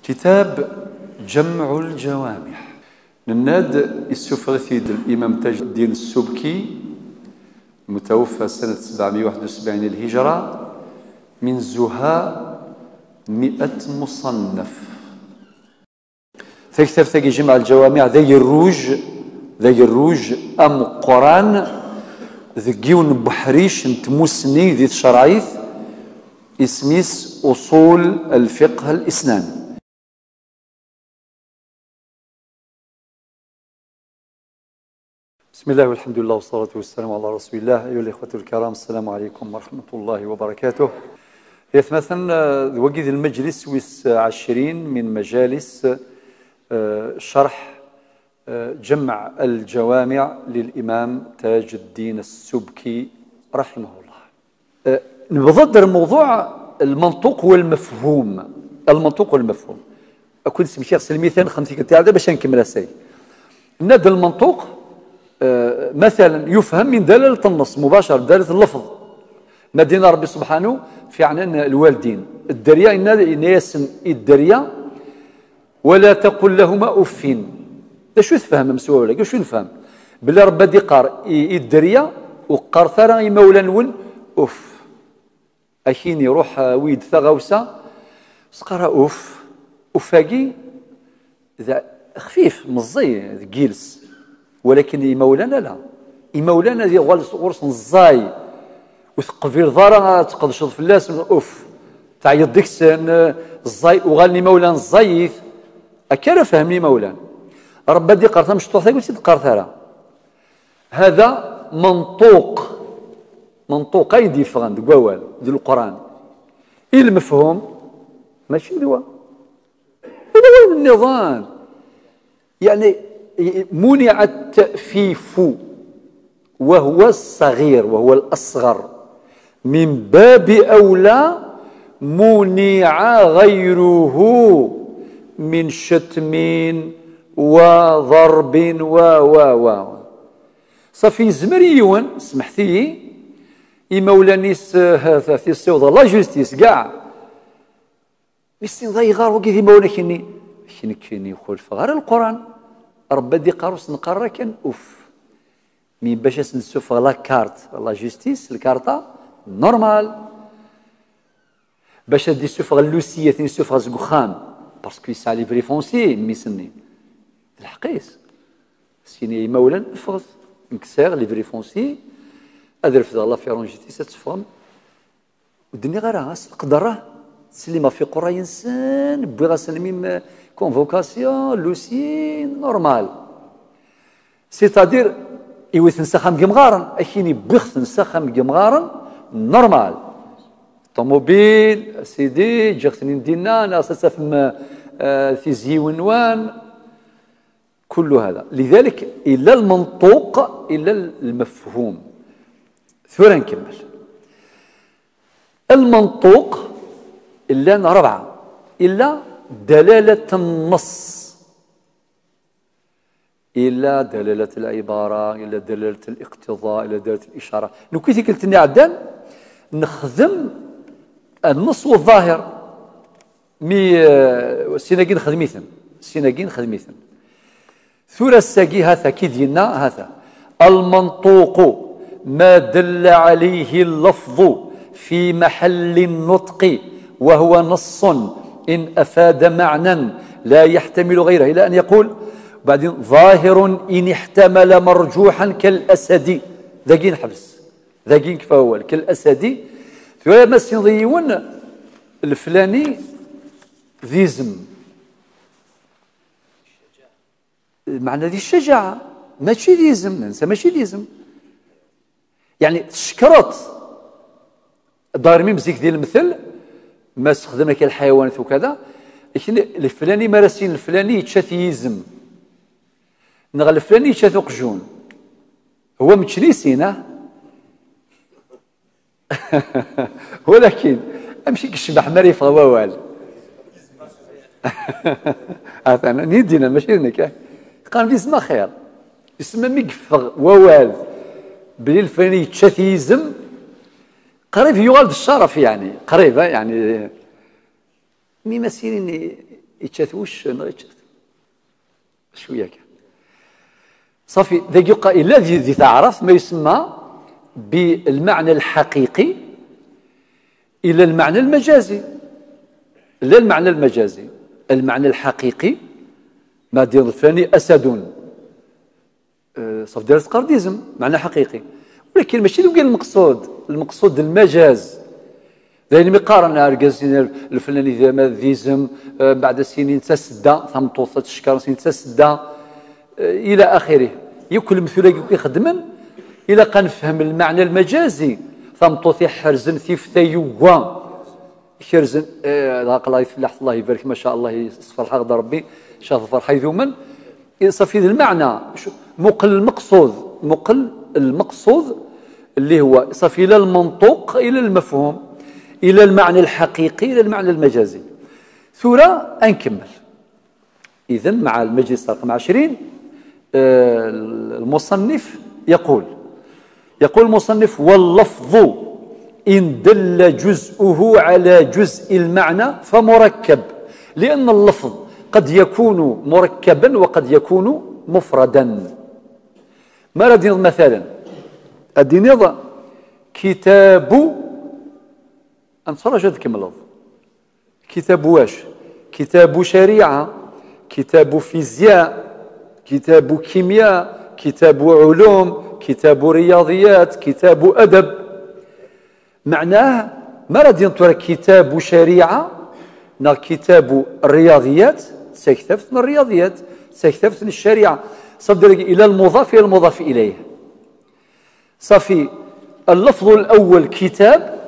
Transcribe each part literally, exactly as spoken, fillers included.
كتاب جمع الجوامع نناد السفرثيد الإمام تاج الدين السبكي متوفى سنة سبعمائة وواحد وسبعين الهجرة من زها مئة مصنف. ثكثر ثقي جمع الجوامع ذي الروج ذي الروج أم قران ذقيون بحريش نتموسني ذي الشرعيث اسميس أصول الفقه الإسلامي. بسم الله والحمد لله والصلاة والسلام على رسول الله. أيها الإخوة الكرام، السلام عليكم ورحمة الله وبركاته. مثلا وجد المجلس ويس عشرين من مجالس شرح جمع الجوامع للإمام تاج الدين السبكي رحمه الله. نبضر الموضوع المنطوق والمفهوم. المنطوق والمفهوم أكون اسم شيخ سلميثان خمسين كتاع باش نكمل السي. ند المنطوق آه مثلا يفهم من دلالة النص مباشرة، دلالة اللفظ. نادينا ربي سبحانه في عنان الوالدين الدريا إن يسن الدريا ولا تقل لهما أف. شو تفهم مسوا ولا شو نفهم بلا ربي دي قار الدريا وقار ثرى مولا نون أف. أكين يروح ويد ثغوسة سقرا أوف أفاقي ذا خفيف مزي جيلس، ولكن مولانا لا مولانا ذي غرس نزاي وثقفير ضارة تقدش فلاس أوف تعيط ديك سن الزاي وغالني مولان الزايث أكان فهمني مولان ربا دي قرثة مش توحدة قلت قرثة. هذا منطوق منطوق أيدي فغان دقوال دي القرآن. إيه المفهوم؟ ماشي دوا إذا وين النظام؟ يعني منع التأفيف وهو الصغير وهو الأصغر، من باب أولى منع غيره من شتم وضرب و و و صافي زمريون سمحتي يمولانيس هذا في السوضة لا جوستيس كاع مستين ضاي غار وكيدي مولا كني كني كني يقول فغار القرآن ربا دي قاروس نقرا كان اوف مي باش نسوف لا كارت لا جوستيس الكارتا نورمال باش دي سوف لوسيه نسوف زكخان باسكو يسعى لي فري فونسي ميسني الحقيس سيني مولا نفرض نكسر لي فري فونسي ادير في الله في رونجيتي ستفهم ودني غير راس قدره سليما في قرى انسان بغا سلمي كونفوكاسيون لوسي نورمال سيتادير يوث نسخم جمغارن اكيني بخت نسخم جمغارن نورمال طوموبيل سيدي جختني ندينا ناس تفهم في زيونوان كل هذا. لذلك إلا المنطوق إلا المفهوم. ثورا نكمل المنطوق إلا ربعة إلا دلالة النص إلا دلالة العبارة إلا دلالة الاقتضاء إلا دلالة الإشارة. لو كنت قلت لي عدان نخدم النص والظاهر مي سيناكين خدميثن سيناكين خدميثن ثورة الساقي هذا كي ديالنا هذا المنطوق ما دل عليه اللفظ في محل النطق وهو نص إن أفاد معنى لا يحتمل غيره إلى أن يقول بعدين ظاهر إن احتمل مرجوحا كالأسد ذاقين حبس ذاقين كفاول كالأسد ثم مسيضيون الفلاني ذيزم معنى ذي الشجاعة ماشي ذيزم ننسى ماشي ذيزم يعني شكرت دارمي مزيك ديال المثل ما استخدمنا كالحيوانات وكذا الفلاني مارسين الفلاني يتشاثيزم نغل الفلاني يتشاثو قجون هو متشريسينه ولكن امشي كشبح مريف غوال انا نيدينا ماشي هناك قال بيسمى خير يسمى ميقفغ ووال بلي الفلاني يتشاثيزم قريب يغال الشرف يعني قريب يعني مي مسيرين يتشات وش يتشات شويه كان صافي ذاك يبقى الا ذي تعرف ما يسمى بالمعنى الحقيقي الى المعنى المجازي. لا المعنى المجازي، المعنى الحقيقي ما دير الثاني اسد أه صافي دارت قرديزم معنى حقيقي، ولكن ماشي اللي المقصود المقصود المجاز. لأن مقارنة أرجازين الفلاني ذا ما ذيزم أه بعد سنين تسدى ثمطوطة تشكر سنين تسدى أه إلى آخره. يكل مثل يخدمن إلى قنفهم المعنى المجازي ثمطوط يحرزن ثيف ثيوا يحرزن أه الله يفلح الله يبارك ما شاء الله يصفر حق ربي شاف فرحة يذومن صافي المعنى مقل المقصود مقل المقصود اللي هو صافي إلى المنطوق إلى المفهوم إلى المعنى الحقيقي إلى المعنى المجازي. ثورة أنكمل إذن مع المجلس رقم عشرين. آه المصنف يقول يقول المصنف واللفظ إن دل جزءه على جزء المعنى فمركب، لأن اللفظ قد يكون مركبا وقد يكون مفردا. ما ردي مثلا الدين كتاب أنصر جد كم اللفظ كتاب واش كتاب شريعة كتاب فيزياء كتاب كيمياء كتاب علوم كتاب رياضيات كتاب أدب. معناه ما راه ينطر كتاب شريعة نا كتاب الرياضيات سيكتفت من الرياضيات سيكتفت من الشريعة صدر إلى المضاف إلى المضاف إليه. صافي اللفظ الأول كتاب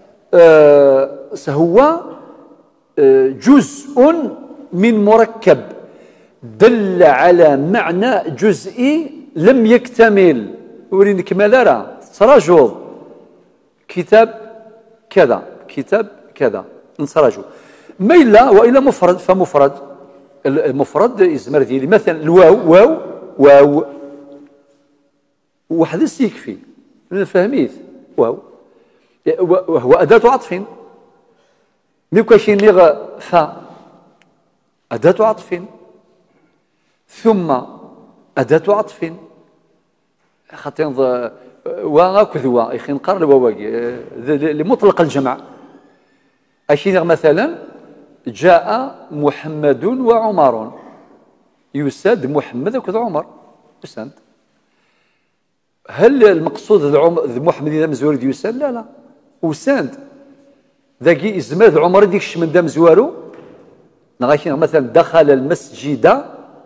آه هو آه جزء من مركب دل على معنى جزئي لم يكتمل. وريني كمال راه تراجع كتاب كذا كتاب كذا نتراجع ما إلا وإلا مفرد فمفرد. المفرد يزمر ديالي مثلا الواو واو واو واحد يكفي فهميت واو وهو أداة عطف مي كاين لي فا أداة عطف ثم أداة عطف خاطر وكذوا يا اخي نقرا الواواقي لمطلق الجمع. اشي مثلا جاء محمد وعمر يساد محمد وكذا عمر يساد. هل المقصود محمد اذا مزوري يساد؟ لا لا وساند ذاكي ازماد عمر ديك من دام زوارو نغاكي مثلا دخل المسجد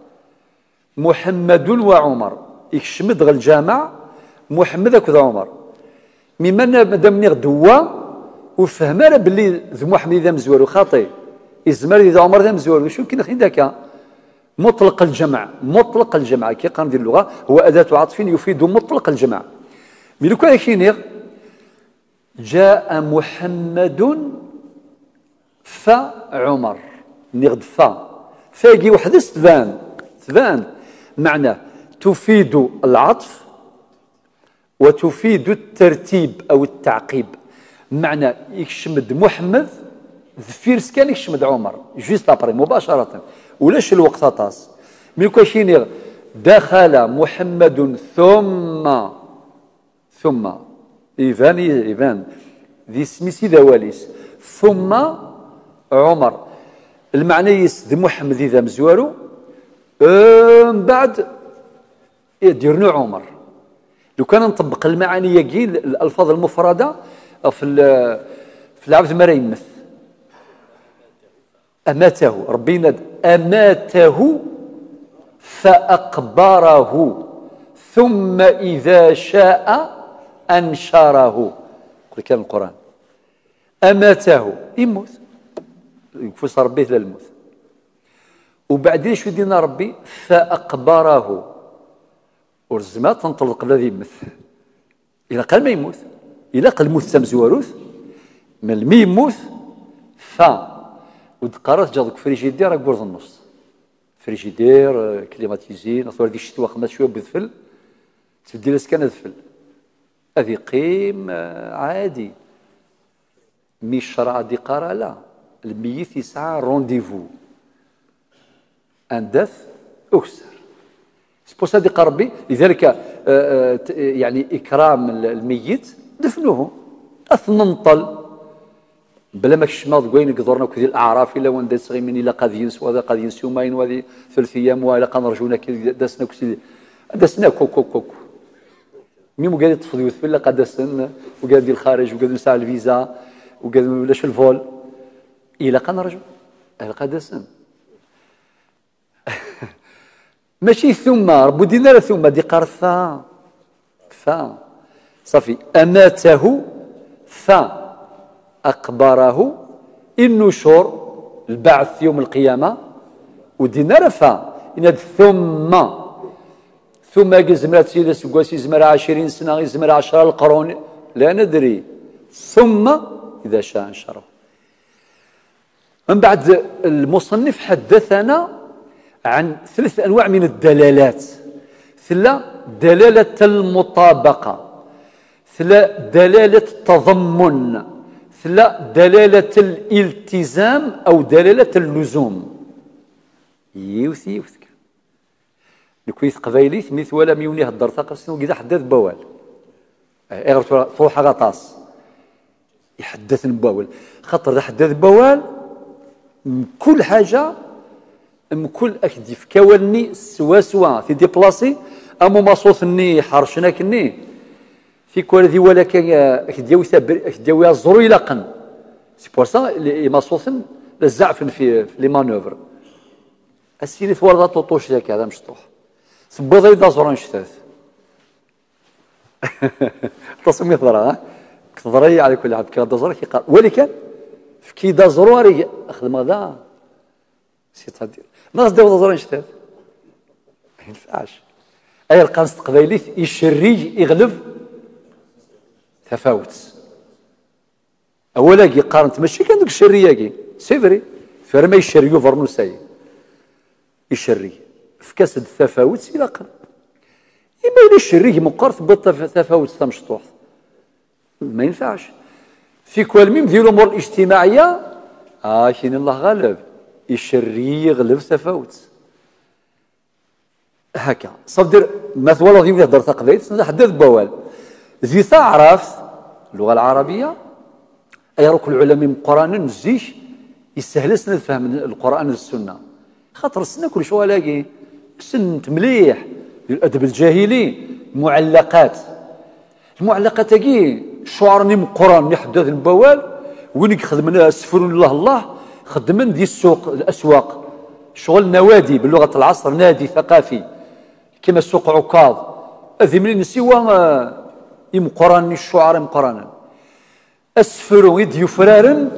محمد وعمر يكشمد غ الجامع محمد وكذا عمر مما مادام نغدوا وفهم راه باللي محمد اذا مزوارو خاطي ازمار اذا عمر ذا مزوارو شو يمكن اخي ذاك مطلق الجمع. مطلق الجمع كي قانون ديال اللغه هو اداه عطف يفيد مطلق الجمع. مي لو كان كاين جاء محمد فعمر نغد فا فاقي وحده تبان تبان معناه تفيد العطف وتفيد الترتيب او التعقيب. معنى يكشمد محمد ذفيرس كان يكشمد عمر جوست ابري مباشره ولاش الوقت طاس. ملي كاين دخل محمد ثم ثم ايفان ايفان ذي سميسي دواليس ثم عمر المعنى يس محمد اذا مزوارو من بعد يديرنا عمر. لو كان نطبق المعاني يجي الالفاظ المفرده في في العبد ما يمث اماته ربي ناد اماته فاقبره ثم اذا شاء انشره. قل كان القران اماته يموت يكفس ربي لا الموت وبعدين شو دينا ربي فاقبره ورزما تنطلق الذي يمث الى قال ما يموت الى قال موت سمزواروث من المي يموت ف ودقارات جاتك فريجيدير راك قرض النص فريجيدير كليماتيزين اصور ديك الشتوى خمس شويه بذفل تبدي لسكان ذفل هذه قيم عادي مي الشرع دي قرا لا الميت يسعى رونديفو ان ديث اكسر. سبوس هذه ربي لذلك آآ آآ يعني اكرام الميت دفنوه اثننطل بلا ما كشماض كوين قدرنا كذي الاعراف الا وين داس غير من الا قد ينس وهذا قد ينس يومين وهذه ثلاث ايام ولا كنرجونا داسنا كسي داسنا كوك كوك كوك ميمو قال يطفض يوث الا قد داسن وقال ديال الخارج وقال نساع الفيزا وقال ولاش الفول الا كنرجو قد داسن ماشي ثم ربو دينا ثم دي قرثا ثا صافي اماته ثا أقبره النشور البعث يوم القيامة ودينا رفا إن ثم ثم زمرات سيدة سقواسي زمر عشرين سنة زمر عشرة القرون لا ندري ثم إذا شاء انشره. من بعد المصنف حدثنا عن ثلاث أنواع من الدلالات. ثلاث دلالة المطابقة، ثلاث دلالة التضمن، ثلاث دلالة الالتزام أو دلالة اللزوم. يوث يوث نكويث قبايليث مثل ولا ميوني هدر ثقف سنو كذا حدث بوال اغر تروح غطاس يحدث بوال خاطر ذا حدث بوال كل حاجة ام كل اكدي في كوالني سوا سوا في دي بلاصي امو مصوثني حرشناكني في كل ذي ولا كدياوي كدياوي الزرو يلاقن سي بور سا لي مصوثن الزعفن في لي مانوفر السيني ثوالدا طوطوش ياك هذا مشطوح سبوضي دا زران شتاث تصمي ضرا كضري على كل عبد كذا زرا كيقال ولكن في كي دا زرواري اخدم هذا سي تدير ناس داو زران شتاث ما ينفعش اي القنص قبايلي يشري يغلب تفاوت اولا كي قارنت ماشي كان دوك الشريه سي فري فرما يشريو فرنوساي يشري في كاسد التفاوت سيلاقا إما إلا الشري مقارث بالتفاوت تمشطوح ما ينفعش في كل ميم ديال الامور الاجتماعيه اه كاين الله غالب يشري يغلب تفاوت هكا صدر مثلا والله غير يهضر تقبيل حدث بوال ذي تعرف اللغه العربيه اي روك العلماء من القران نزيش يسهل سنا فهم القران والسنه خاطر السنه كل شويه لاقي سنت مليح الادب الجاهلي معلقات المعلقات كي شعرني من القران يحدث البوال وين خدمنا السفر الله الله خدمنا دي السوق الاسواق شغل نوادي بلغه العصر نادي ثقافي كما سوق عكاظ هذه من سوى يم قران الشعراء مقرانا اسفر ويد يفرارن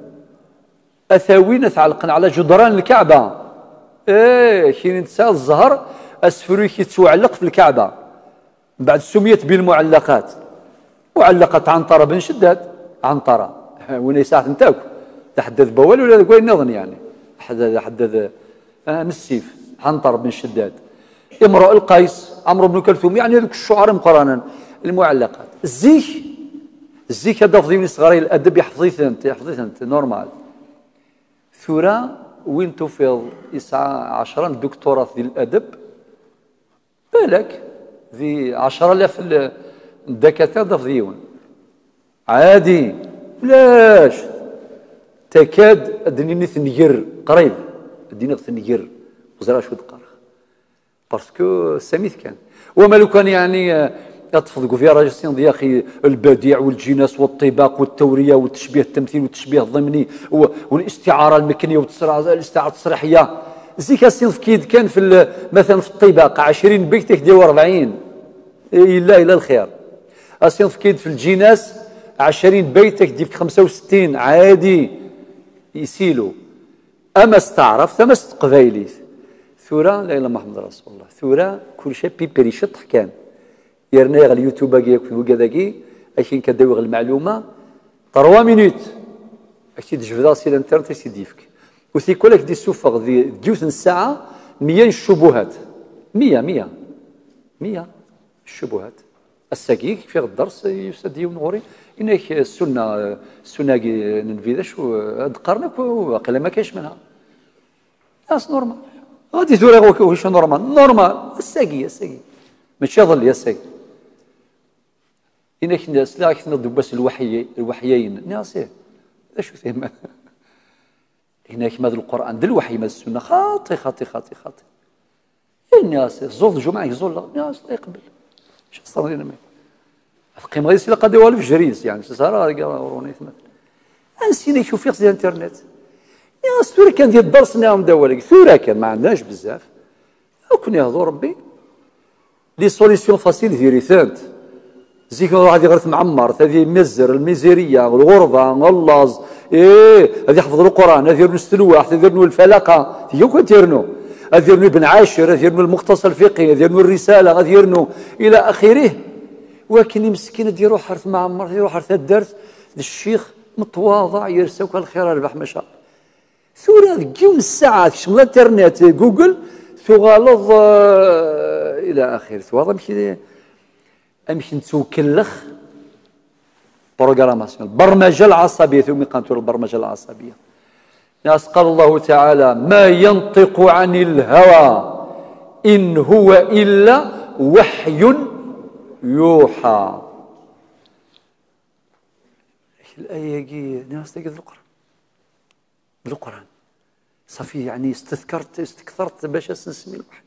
اثاوين تعلقن على جدران الكعبه ايه كاين نساء الزهر اسفرو كيتعلق في الكعبه بعد سميت بالمعلقات معلقه عنتره بن شداد عنتره وين ساعه نتاك تحدث بوال ولا كوين نظن يعني حدث حدث آه نسيف عنتر بن شداد امرؤ القيس عمرو بن كلثوم يعني هذوك الشعراء مقرانا المعلقات الزيك الزيك هذا فضيوني صغاري الادب يحفظيث انت يحفظيث انت نورمال ثورة وين تفيض يسعى عشرة دكتوراه في الادب بالك ذي عشرة آلاف الدكاتره ضفديون عادي بلاش تكاد الدنيا ثنير قريب الدنيا ثنير وزرا شو دقار باسكو سميت كان وما لو كان يعني تفضقوا فيها راجل سين يا اخي البديع والجناس والطباق والتوريه والتشبيه التمثيل والتشبيه الضمني والاستعاره المكنيه والاستعاره التصريحيه زيك الصنف كيد كان في مثلا في الطباق عشرين بيت ديال أربعين الا الى الخير الصنف كيد في الجناس عشرين بيت ديك خمسة وستين عادي يسيلوا اما استعرف ثم قبايليث ثوره لا اله الا محمد رسول الله ثوره كل شيء بيبري شطح كان يرنا على اليوتيوب كي وكذاكي اشين كداوي المعلومه ثلاثة مينوت اشي تجبد سي الانترنت سي ديفك وثي كلك دي سوفغ دي جوث الساعه مية الشبهات مية مية مية الشبهات الساقيك في الدرس يسدي ونغوري انك السنه السنه ننفذش دقرنك وقيلا ما كاينش منها ناس نورمال غادي توري واش نورمال نورمال الساقي الساقي ماشي ظل يا ساقي إنك الناس لا كنا بس الوحي الوحيين ناسيه شو ثم هناك ماذا القرآن دل الوحي ماذا السنة خاطي خاطي خاطي خاطي الناس زول الجمعة يزول الناس لا يقبل اش صار لنا ما القيمة غير سيلا قد يوالف جريس يعني سارة روني ثمث نسينا يشوف في الانترنت يا ثورة كان ديال الدرس ناهم داولك ثورة كان ما عندناش بزاف كون يهضر ربي لي سوليسيون فاسيل فيريثانت زيك واحد يغرث معمر هذه مزر الميزيريه والغربه واللاز ايه هذه يحفظ القران هذه يرنو السلواح هذه يرنو الفلقه هي كون تيرنو هذه يرنو ابن عاشر هذه يرنو المختصر الفقهي هذه يرنو الرساله هذه يرنو الى اخره ولكن مسكين ديرو حرث معمر ديرو حرث الدرس الشيخ متواضع يرسوك الخير ربح ما شاء ثورة كيون الساعات شمل الانترنت جوجل تغلظ آه الى اخره ثورة مشي امشي نتوكلخ بروغراماسيون البرمجه العصبيه ثم قانتور البرمجه العصبيه ناس قال الله تعالى ما ينطق عن الهوى ان هو الا وحي يوحى الايه كي ناس تقرا القران بالقران صافي يعني استذكرت استكثرت باش نسمي الوحي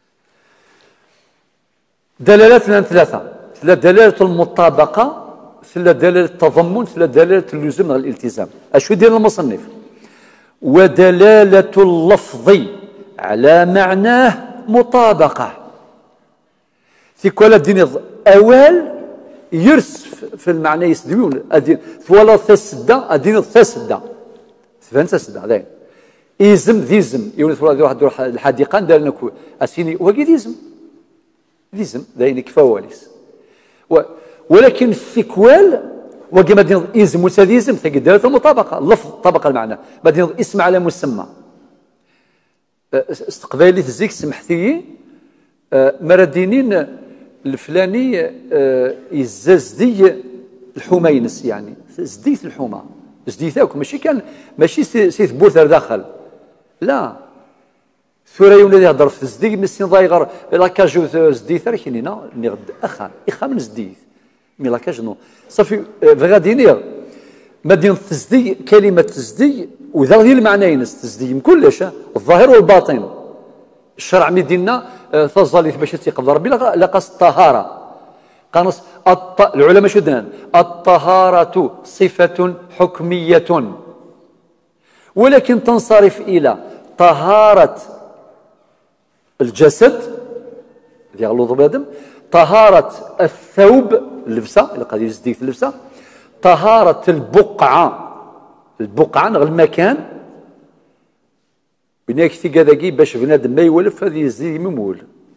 دلالات لنا ثلاثه ثلاث دلاله المطابقه ثلاث دلاله التضمن ثلاث دلاله اللزوم الالتزام اشو يدير المصنف ودلاله اللفظ على معناه مطابقه في كل دين اوال يرس في المعنى يسدون ادين ولا ثسدا ادين ثسدا فهمت ثسدا ذاك يزم ذيزم يولد واحد الحديقه دار لنا اسيني وكي ديزم ديزم ذاين كفواليس و... ولكن الثكوال وكما دين يزم وتديزم تقدر المطابقه اللفظ طبق المعنى بعدين اسم على مسمى استقبالي تزيك سمحتي مردينين الفلاني يزازدي الحمينس يعني زديت الحمى زديتاكم ماشي كان ماشي سيث بوثر داخل لا ثورة يوم اللي يهضر في زديت مسين ضايغر لاكاجو زديت راه كاينين نغد اخا اخا من زديت مي لاكاج نو صافي غادي نير مدينة تزدي كلمة تزدي وذا هي المعنيين تزدي من كلش الظاهر والباطن الشرع مديننا تظل باش تيقبض ربي لقاس الطهارة قانص الط... العلماء شو دان الطهارة صفة حكمية ولكن تنصرف إلى طهارة الجسد ديال لوط بادم طهارة الثوب اللبسة اللي قادر يزديك اللبسة طهارة البقعة البقعة نغ المكان بناك تيكاداكي باش بنادم ما يولف هذه يزدي ممول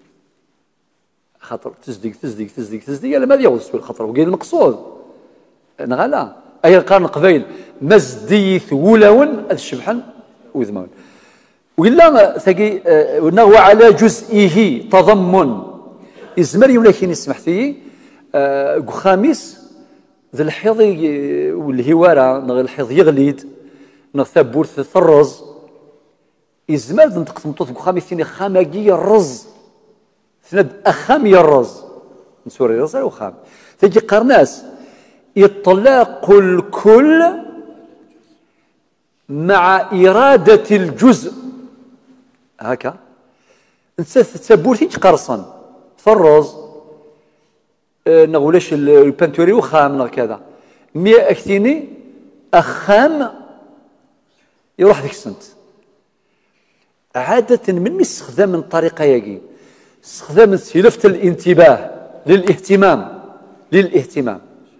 خاطر تزديك تزديك تزديك تزديك على ماذا يوصل الخطر وقيل المقصود نغلا اي القرن قبيل مزديث ولون الشبحن وذمون ولا ثقي وانه على جزئه تضمن يزمر يملكين سمحتي أه خامس ذا الحيض والهواره نغ الحيض يغليد نغ ثبورث ثرز يزمر نطق تمطوط خامس ثاني خامجي الرز ثند اخام يرز نسوري رز وخام تجي قرناس اطلاق الكل مع إرادة الجزء هكا تسبورتي قرصا فرز أه نقولش البانتوري وخام نغ كذا مي اكتيني اخام يروح ديك السنت عادة من استخدام من طريقة يجي استخدام لفت الانتباه للاهتمام للاهتمام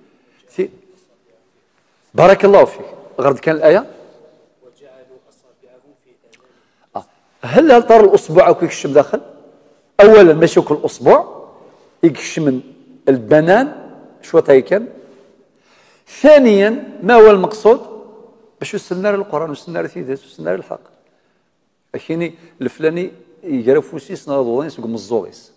بارك الله فيك غرد كان الآية وجعلوا أصابعهم في آه. هل هل طار الأصبع أو يكشم داخل أولا ماشي كل أصبع يكشم البنان شو تايكن ثانيا ما هو المقصود باش يسنار القرآن ويسنار ثيدات ويسنار الحق أخيني الفلاني يجرى فوسيس ناضوين يسوق مزوغيس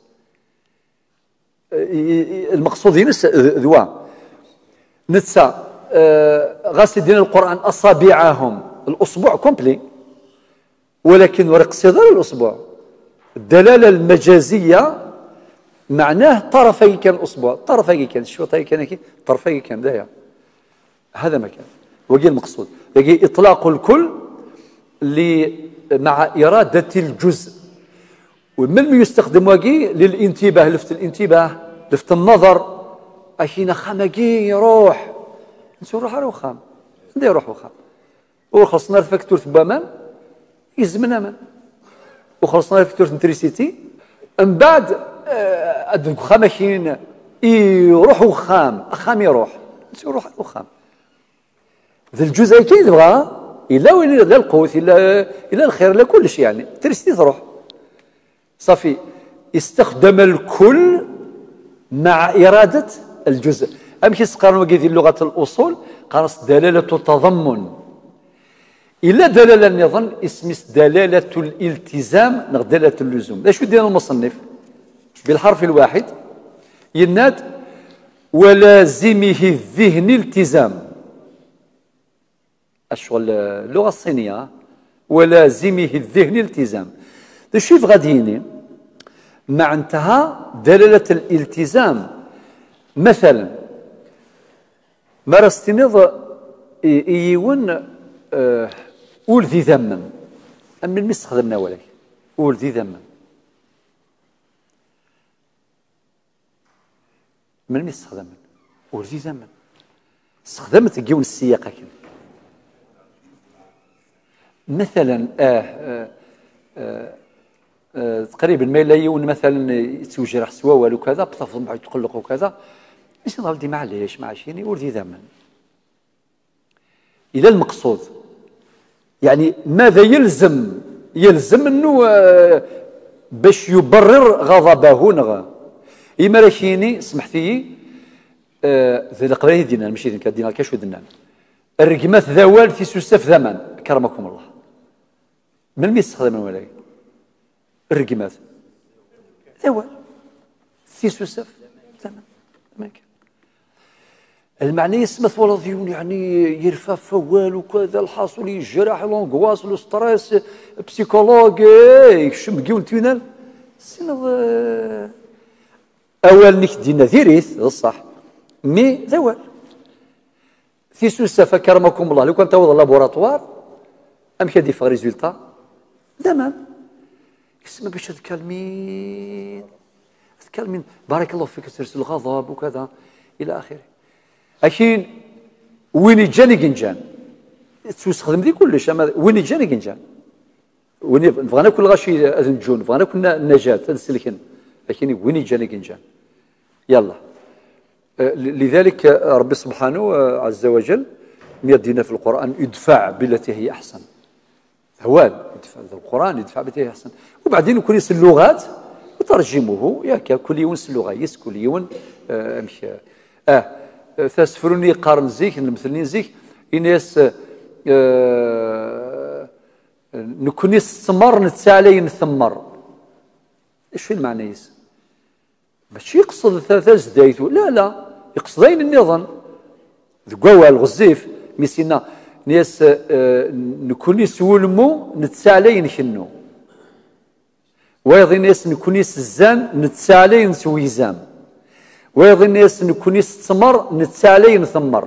المقصود هنا ذوا نتسا آه غاسي دين القرآن أصابعهم الأصبع كومبلي ولكن ورق صدر الأصبع الدلالة المجازية معناه طرفي كان الأصبع، طرفي كان الشوطي كان كي طرفي كان دايا، هذا ما كان وقي المقصود يجي إطلاق الكل مع إرادة الجزء، ومن يستخدم وقي للانتباه، لفت الانتباه، لفت النظر. أشينا خامقي يروح نسو نروح على وخام ندير يروح وخام، وخلصنا الفاكتور تبامان يزمنا من، وخلصنا الفاكتور تريسيتي من بعد أدنك خامشين يروح وخام أخام يروح نسو نروح على وخام. ذا الجزء كي تبغى إلا وين لا القوت إلا إلا الخير لا كلش يعني تريسيتي تروح صافي. استخدم الكل مع إرادة الجزء. أمشي سقارن وقيدي لغة الأصول قارس دلالة تضمن إلا دلالة نظن اسمس دلالة الالتزام نغ دلالة اللزوم. لا شو ديال المصنف بالحرف الواحد يناد ولازمه الذهن التزام، الشغل اللغة الصينية ولازمه الذهن التزام. شوف غاديني مع انتهى دلالة الالتزام. مثلا مرستنظ يون أه أول ذي ذمم أم من استخدمنا ولك أول ذي ذمم من استخدم أول ذي ذمم استخدمت جون السياق كن مثلا آه آه آه آه تقريبا ما لا يون مثلا يتوجرح سوا والو كذا بتفضل معي تقلق وكذا مش نضل دي معليش معشيني أول ذي ذمم إلى المقصود. يعني ماذا يلزم يلزم انه باش يبرر غضبه نغ إما راشيني سمحتي ذي القبائل دينا ماشي ذيك دينا كاش ودنا الرقمات ذوال في سوسف ثمن كرمكم الله من مي يستخدم ولا الرقمات ذوال في سوسف ثمن ما كان المعنى يسمث ولا ضيون يعني يرفع فوال وكذا الحاصل يجرح لونغواس لوستريس بسيكولوج يشم كيون تينال سينا اول نيك دينا ذيريث الصح مي ذوال في سوسه فكرمكم الله لو كان توض لابوراتوار ام كادي في ريزولتا زمان اسمه باش تكلمين تكلمين بارك الله فيك ترسل الغضب وكذا الى اخره. أكين وين يجاني جنجان تستخدم دي كلش أما وين يجاني جنجان وين بغينا كل غاشي أذن جون بغينا كنا النجاة نسلكن لكن وين يجاني جنجان يلا. لذلك ربي سبحانه عز وجل يدينا في القرآن ادفع بالتي هي أحسن هوال يدفع القرآن يدفع بالتي هي أحسن وبعدين يكون يس اللغات وترجمه ياك كل يوم اللغة يس كل يوم آه مش آه تسفرني قارن زيك المثلين زيك إناس آه نكون الثمر نتسالي نثمر ايش في المعنى يس ماشي يقصد ثلاثة زدايتو لا لا يقصدين النظام ذقوا الغزيف ميسينا ناس آه نكون سولمو نتسالي نشنو ويضي ناس نكون الزان نتسالي نسويزام ويظن الناس نكون يستمر نتسالي نثمر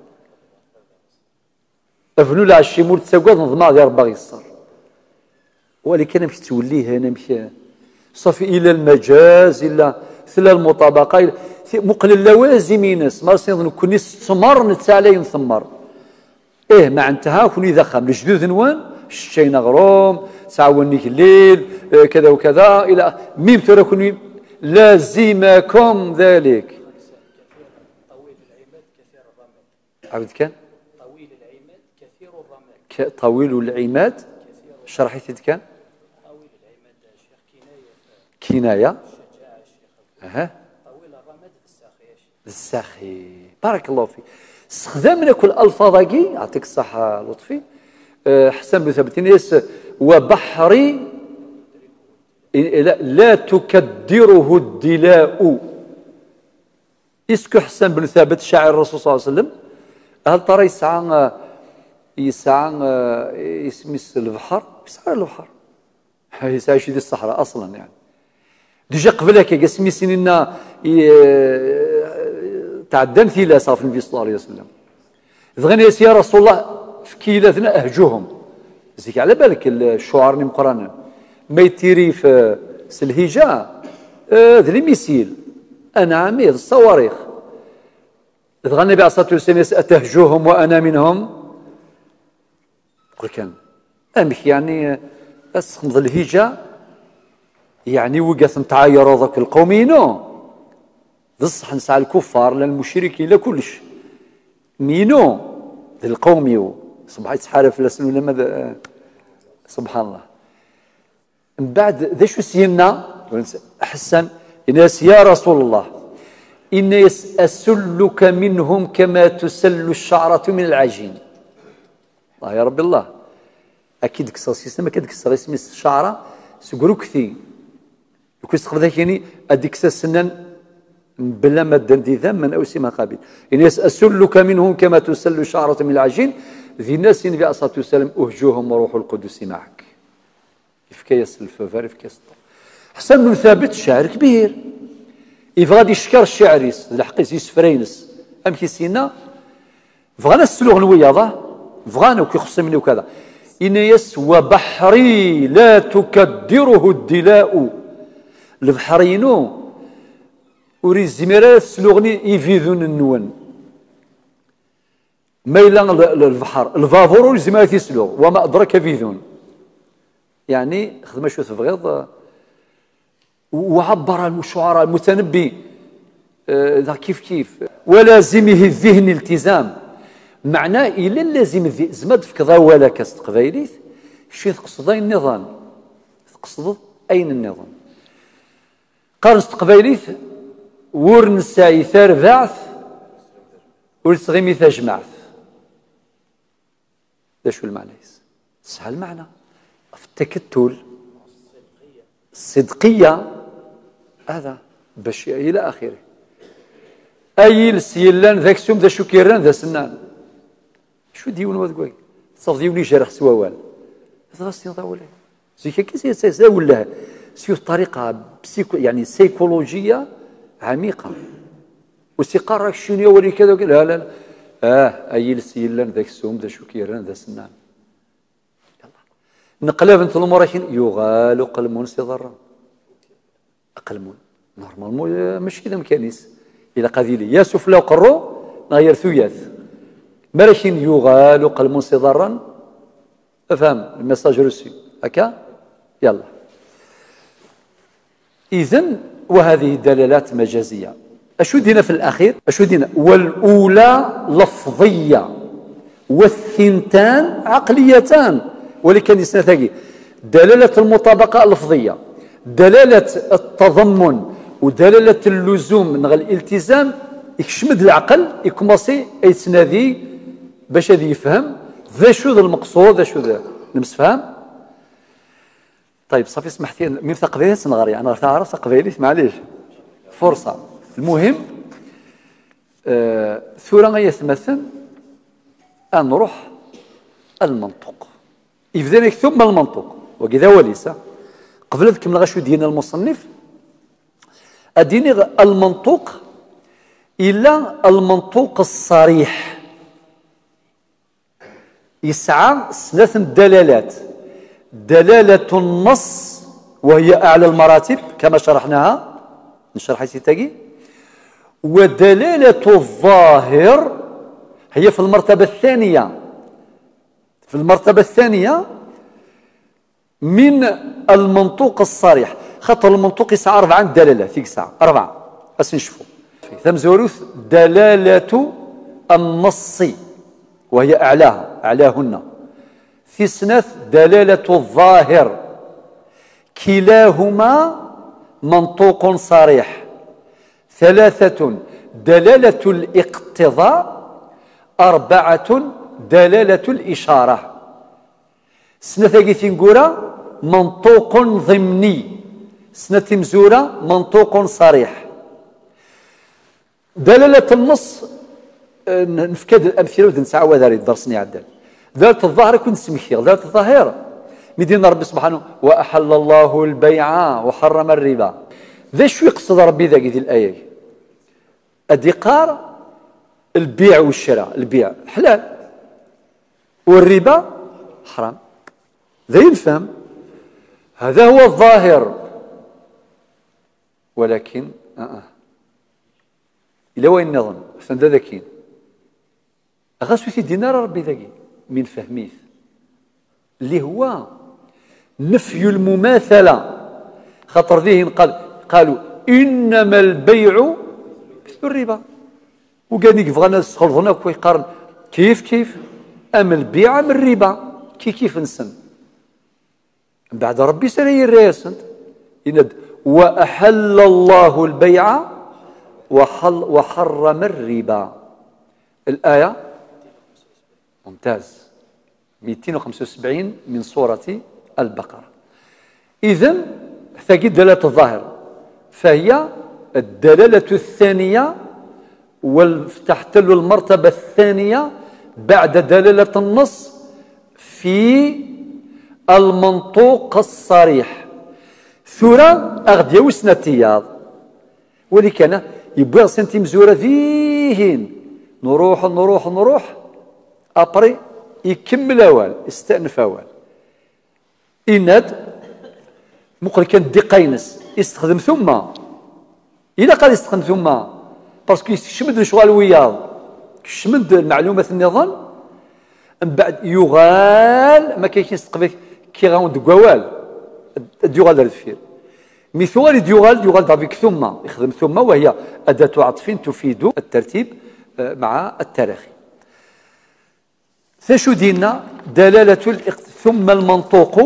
افنو لا الشيمول تساقط نظما ديال ربا غيصر ولكن مش توليه هنا مش صافي الى المجاز الى ثلا المطابقه إلى مقل اللوازم ناس ما نظن نكون يستمر نتسالي نثمر ايه مع انتهى كوني ذخم الجدود نوان شينا غروم تعاونيك الليل آه كذا وكذا الى ميم ترى كوني لازمكم ذلك. طويل العماد كثير الرماد. عبد كان؟ طويل العماد كثير الرماد. طويل العماد شرحتي كان؟ طويل العماد شيخ كناية. كناية. الشجاعة شيخ. أها. طويل الرماد الساخي يا شيخ. الساخي بارك الله فيك. استخدامنا كل الفاظاكي يعطيك الصحة لطفي أه حسن بن ثابت يس وبحري لا, لا تكدره الدلاء. اسكو حسن بن ثابت شاعر الرسول صلى الله عليه وسلم هل ترى يسعى يسعى يسمي البحر يسعى البحر يعيش في الصحراء اصلا يعني ديجا قبل هكا كاع سمي سنين تعدى مثيله صافي النبي صلى الله عليه وسلم ضغنا يا رسول الله في كيلاتنا اهجوهم زيك على بالك الشعراء اللي مقرانا ما يتيري في الهجا هذا لي ميسيل انعامي الصواريخ ضغنا النبي عليه الصلاه والسلام اتهجوهم وانا منهم قل كان امك يعني اسخمض الهجا يعني وقف نتعايروا ذاك القومينو بصح نسعى الكفار لا المشركين لا كلش مينو ذي القومي صبح يتحالف لسن ولا ماذا سبحان الله من بعد ذا شو سينا احسن الناس يا رسول الله إن أسلك منهم كما تسل الشعرة من العجين الله يا رب الله أكيد كسر سيستم أكيد كسر اسم الشعرة سكروكثي وكيس تقبل يعني أديك سنن بلا ما دندي ذم أو سما قابل إن أسلك منهم كما تسل الشعرة من العجين ذي الناس النبي عليه الصلاة والسلام أهجوهم وروح القدس معك في كيس الففار في كيس حسن بن ثابت شاعر كبير يبغى يشكر الشعريس الحقيس يسفرينس أم كيسينا بغانا السلوغ الوياضة بغانا وكي خصمني وكذا إن يس وبحري لا تكدره الدلاء البحرينو وري الزميرات سلوغني يفيذون النون ميلان البحر الفافور والزميرات يسلوغ وما أدرك فيذون يعني خدمة شو تبغيض وعبر الشعراء المتنبي ذا آه كيف كيف ولازمه الذهن التزام معناه إلا لازم زمد في كذا ولا كاس تقبايليت شي تقصد أي النظام تقصد أين النظام قارن تقبايليت ورن ساي ثار بعث ورتغيمي تجمعث ذا شو المعنى صح المعنى في التكتل الصدقية هذا باش إلى آخره أي السيلان ذاك سوم ذا شكيران ذا سنان شو ديون وذ قوي تصف ديوني جرح سوال هذا غاسي ولا زيك كي سي ولا سيو طريقة بسيكو يعني سيكولوجية عميقة وسيقار راك شنو يوري كذا لا لا لا اه أي السيلان ذاك سوم ذا شكيران ذا سنان نقلب انت الامور يغال قلمون سي ضرا قلمون نورمالمون ماشي كذا مكانيس الى قذيلي يا سفلى وقرو غير ثوياث مالكين يغال قلمون سي ضرا افهم الميساج روسي هكا يلا اذن وهذه دلالات مجازيه اشو دينا في الاخير اشو دينا والاولى لفظيه والثنتان عقليتان ولكن يسنثاقي دلالة المطابقة اللفظية دلالة التضمن ودلالة اللزوم من الالتزام يكشمد العقل يكمصي يتنادي باش هذا يفهم ذا شو ذا المقصود ذا شو ذا نمسفهم طيب صافي سمحت لي من ثقافية نغري انا تعرف ثقافية معليش فرصة المهم آه ثورة غيثمثل أن نروح المنطق إذن ثم المنطق وكذا وليس قبل ذلك من غشو دينا المصنف أديني المنطق إلا المنطق الصريح يسعى ثلاث دلالات دلالة النص وهي أعلى المراتب كما شرحناها نشرح سيتاقي ودلالة الظاهر هي في المرتبة الثانية في المرتبة الثانية من المنطوق الصريح خاطر المنطوق يسعى أربعة دلالات في ساعة أربعة بس نشوفوا ثم زوروث دلالة النص وهي أعلاها أعلاهن في سنث دلالة الظاهر كلاهما منطوق صريح ثلاثة دلالة الاقتضاء أربعة دلالة الإشارة سنة ثنقورة منطوق ضمني سنة مزورة منطوق صريح دلالة النص نفكد الأمثلة ودنسعى وذاري درسني عدل دلالة الظاهر يكون سميخير دلالة الظاهر مدينة ربي سبحانه وأحل الله البيع وحرم الربا. ذا شو يقصد ربي ذا دي الآية؟ الدقار البيع والشراء، البيع حلال والربا حرام. ذا ينفهم، هذا هو الظاهر. ولكن آه. إلا وين نظن فهذا ذاكين غاسوثي دينار ربي ذاكي من فهميث اللي هو نفي المماثلة. خاطر ذهن قال قالوا إنما البيع مثل الربا، وقال لك بغانا نسخلطنا ويقارن كيف كيف أما البيع من الربا كي كيف نسن بعد ربي سري الرياسنت يند وأحل الله البيع وحل وحرم الربا. الآية ممتاز مئتين وخمسة وسبعين من سورة البقرة. إذن ثقيل دلالة الظاهر، فهي الدلالة الثانية وتحتل المرتبة الثانية بعد دلالة النص في المنطوق الصريح. ثورة أغديا وسنتياض ولي كان يبغى سنتي مزورة ذيهن نروح نروح نروح أبري يكمل أول يستأنف أول إناد مقل كان دقينس يستخدم ثم إلا قال يستخدم ثم باسكو يشمد الشغل وياض يشمد المعلومات النظام من بعد يغال ما كاينش يستقبل كي غاوند كوال الديوغال الفير مثال ديوغال ديوغال دافيك ثم يخدم ثم وهي أداة عطف تفيد الترتيب مع التراخي. ثشو دينا دلالة ثم المنطوق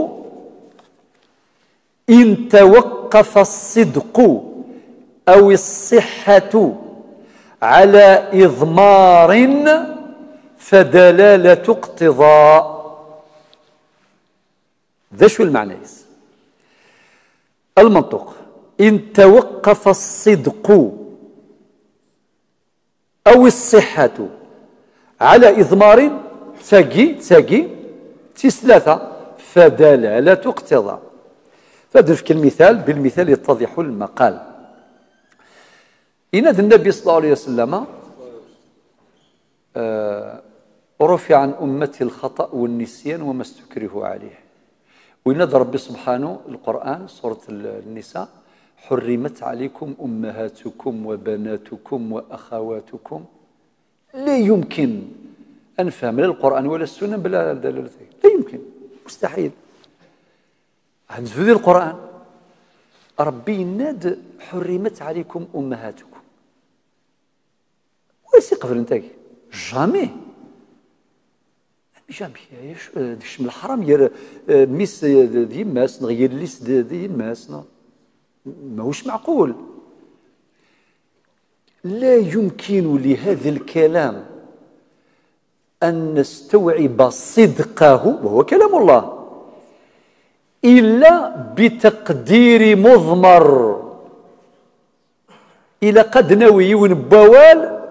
إن توقف الصدق أو الصحة على إضمار فدلالة اقتضاء. ذا شو المعنى؟ المنطق إن توقف الصدق أو الصحة على إضمار تاقي تاقي تيس ثلاثة فدلالة اقتضاء. فأضرب كالمثال بالمثال يتضح المقال. إن النبي صلى الله عليه وسلم آه رفع عن أمتي الخطأ والنسيان وما استكرهوا عليه. وإن ربي سبحانه القرآن سورة النساء حرمت عليكم أمهاتكم وبناتكم وأخواتكم. لا يمكن أن نفهم لا القرآن ولا السنة بلا دلالة، لا يمكن، مستحيل. هنزفذ القرآن ربي ناد حرمت عليكم أمهاتكم ويسي قبل انتاك جامي جامي ديش من الحرام ير ميس دي ماس نغير ليس دي ماس ماهوش معقول. لا يمكن لهذا الكلام أن نستوعب صدقه وهو كلام الله إلا بتقدير مضمر. إلا قد ناوي ونبوال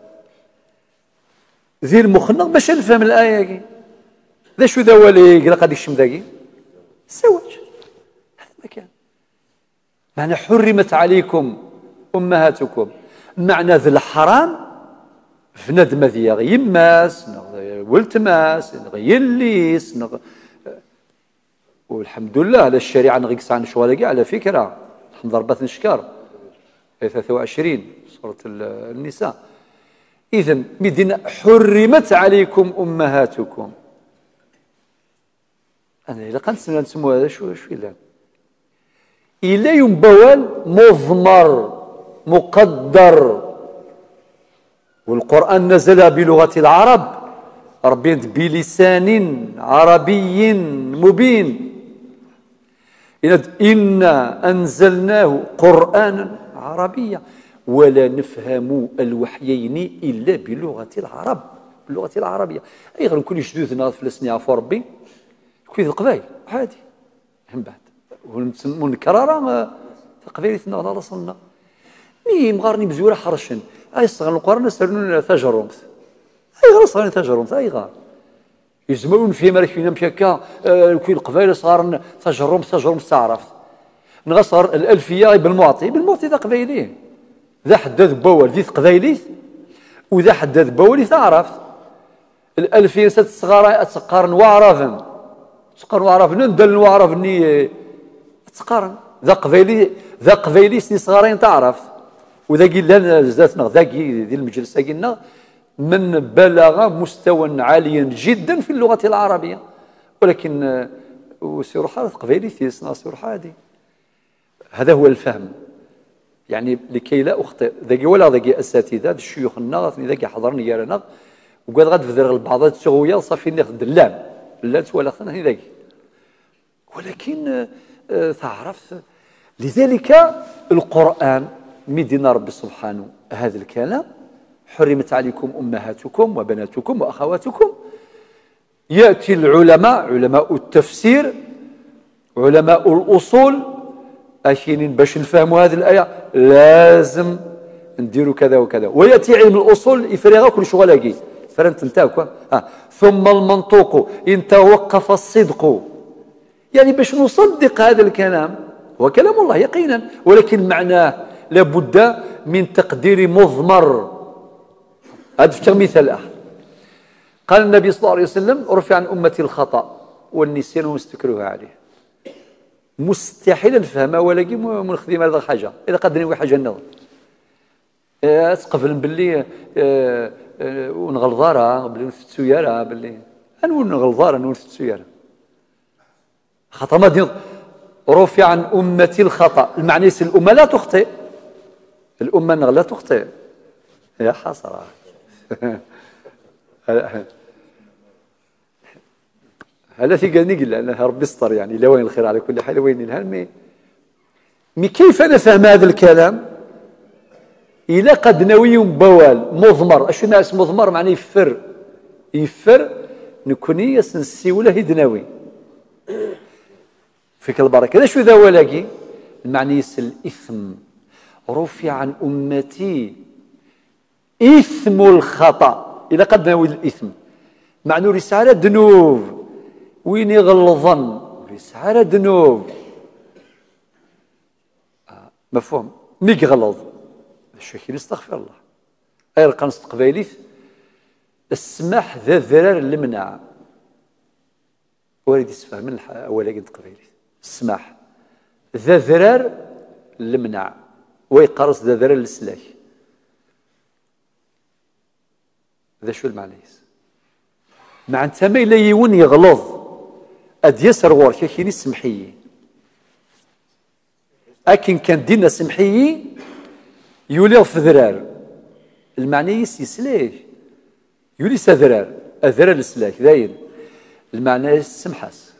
ذي المخنق باش نفهم الآية ذا شو ذا ولي إلا قد يشم ذاكي سواج هذا ما كان معنى حرمت عليكم أمهاتكم معنى ذي الحرام في ندمة ذي يماس ولتماس يليس نغ... والحمد لله على الشريعة نغيقس عن شوالقي على فكرة الحمد ضربات نشكار ثلاثة وعشرين سورة النساء. إذن مدينة حرمت عليكم أمهاتكم. أنا إلا كنت نسمو هذا شو شو إلا إلا ينبوال مضمر مقدر. والقرآن نزل بلغة العرب ربي بلسان عربي مبين. إنا أنزلناه قرآنا عربيا ولا نفهم الوحيين إلا بلغة العرب باللغة العربية. أي غير نكون شدوثنا في السنة عفو ربي كويس القبائل عادي من بعد ونكرر القبائل على رسولنا مي مغارني بزورة حرشن أي صغار القرآن نسألون تجرمت أي غير صغار تجرمت أي غير يزمرون في مركينا مشاكا كل القبائل صار تجرم تجرم تعرف نغصر الألفية ابن المعطي ابن المعطي ذا قبيلي ذا حداد بول ذي قبيلي وذا حداد بول تعرف الألفية ست صغار تقارن وعرفن تقارن وعرفن ندل وعرفني تقارن ذا قبيلي ذا قبيلي سني صغارين تعرف وذا قيل ذاتنا ذا قيل ذي المجلس قلنا من بلغ مستوى عاليا جدا في اللغة العربية ولكن وسير حالة قبيلي ثيسنا سير حادي هذا هو الفهم يعني لكي لا أخطئ ذاكي ولا ذاكي أساتذة الشيوخ الناس ذاكي حضرني يانا وقال غاد في ذر البعض السغوية صافي ناخذ اللام اللام ولا خنا ذاكي ولكن آه تعرف لذلك القرآن مدينا ربي سبحانه هذا الكلام حرمت عليكم أمهاتكم وبناتكم وأخواتكم يأتي العلماء علماء التفسير علماء الأصول أكينين باش نفهموا هذه الآية لازم نديروا كذا وكذا ويأتي علم الأصول يفرغ كل شغلاكي فرنت نتاعك ثم المنطوق إن توقف الصدق يعني باش نصدق هذا الكلام هو كلام الله يقينا ولكن معناه لابد من تقدير مضمر هذا مثال آخر قال النبي صلى الله عليه وسلم رفع عن أمتي الخطأ والنسيان ومستكره عليه مستحيل نفهمها ولكن منخدم هذا الحاجة إذا قدرني واحد حاجة النظر أه تقبل باللي أه أه ونغلظارها باللي نفتسو يارها باللي أنو نغلظارها أنو نفتسو يارها خطأ ما دين رفع عن أمتي الخطأ المعنى الأمة لا تخطئ الأمة لا تخطئ يا حسرة هذا في قال نقل لأنها ربي استر يعني لا وين الخير على كل حال وين الهم مي كيف نفهم هذا الكلام إلى قد نوي بوال مضمر أشو ناس مضمر معناه يفر يفر نكوني يسنسي ولا يدناوي فيك البركة هذا شو ذا ولاقي المعني يس الإثم رفع عن أمتي إثم الخطأ إذا قد نوي الإثم معنى رسالة ذنوب وين يغلظن رسالة ذنوب آه مفهوم ميك غلظ الشكل استغفر الله غير قنص قبيليث السماح ذا الذرار المنع وريد يسفه من أولا قد قبيليث السماح ذا ذرار المنع ويقرص ذا ذرار السلاك ذا شو المعنى مع انت ما إلا يون يغلظ أد يسر غور كيني سمحيي أكن كان دينا سمحيي يولي في ذرار المعنى يسلاك يولي سذرار الذرار السلاك ذاين المعنى السمحاس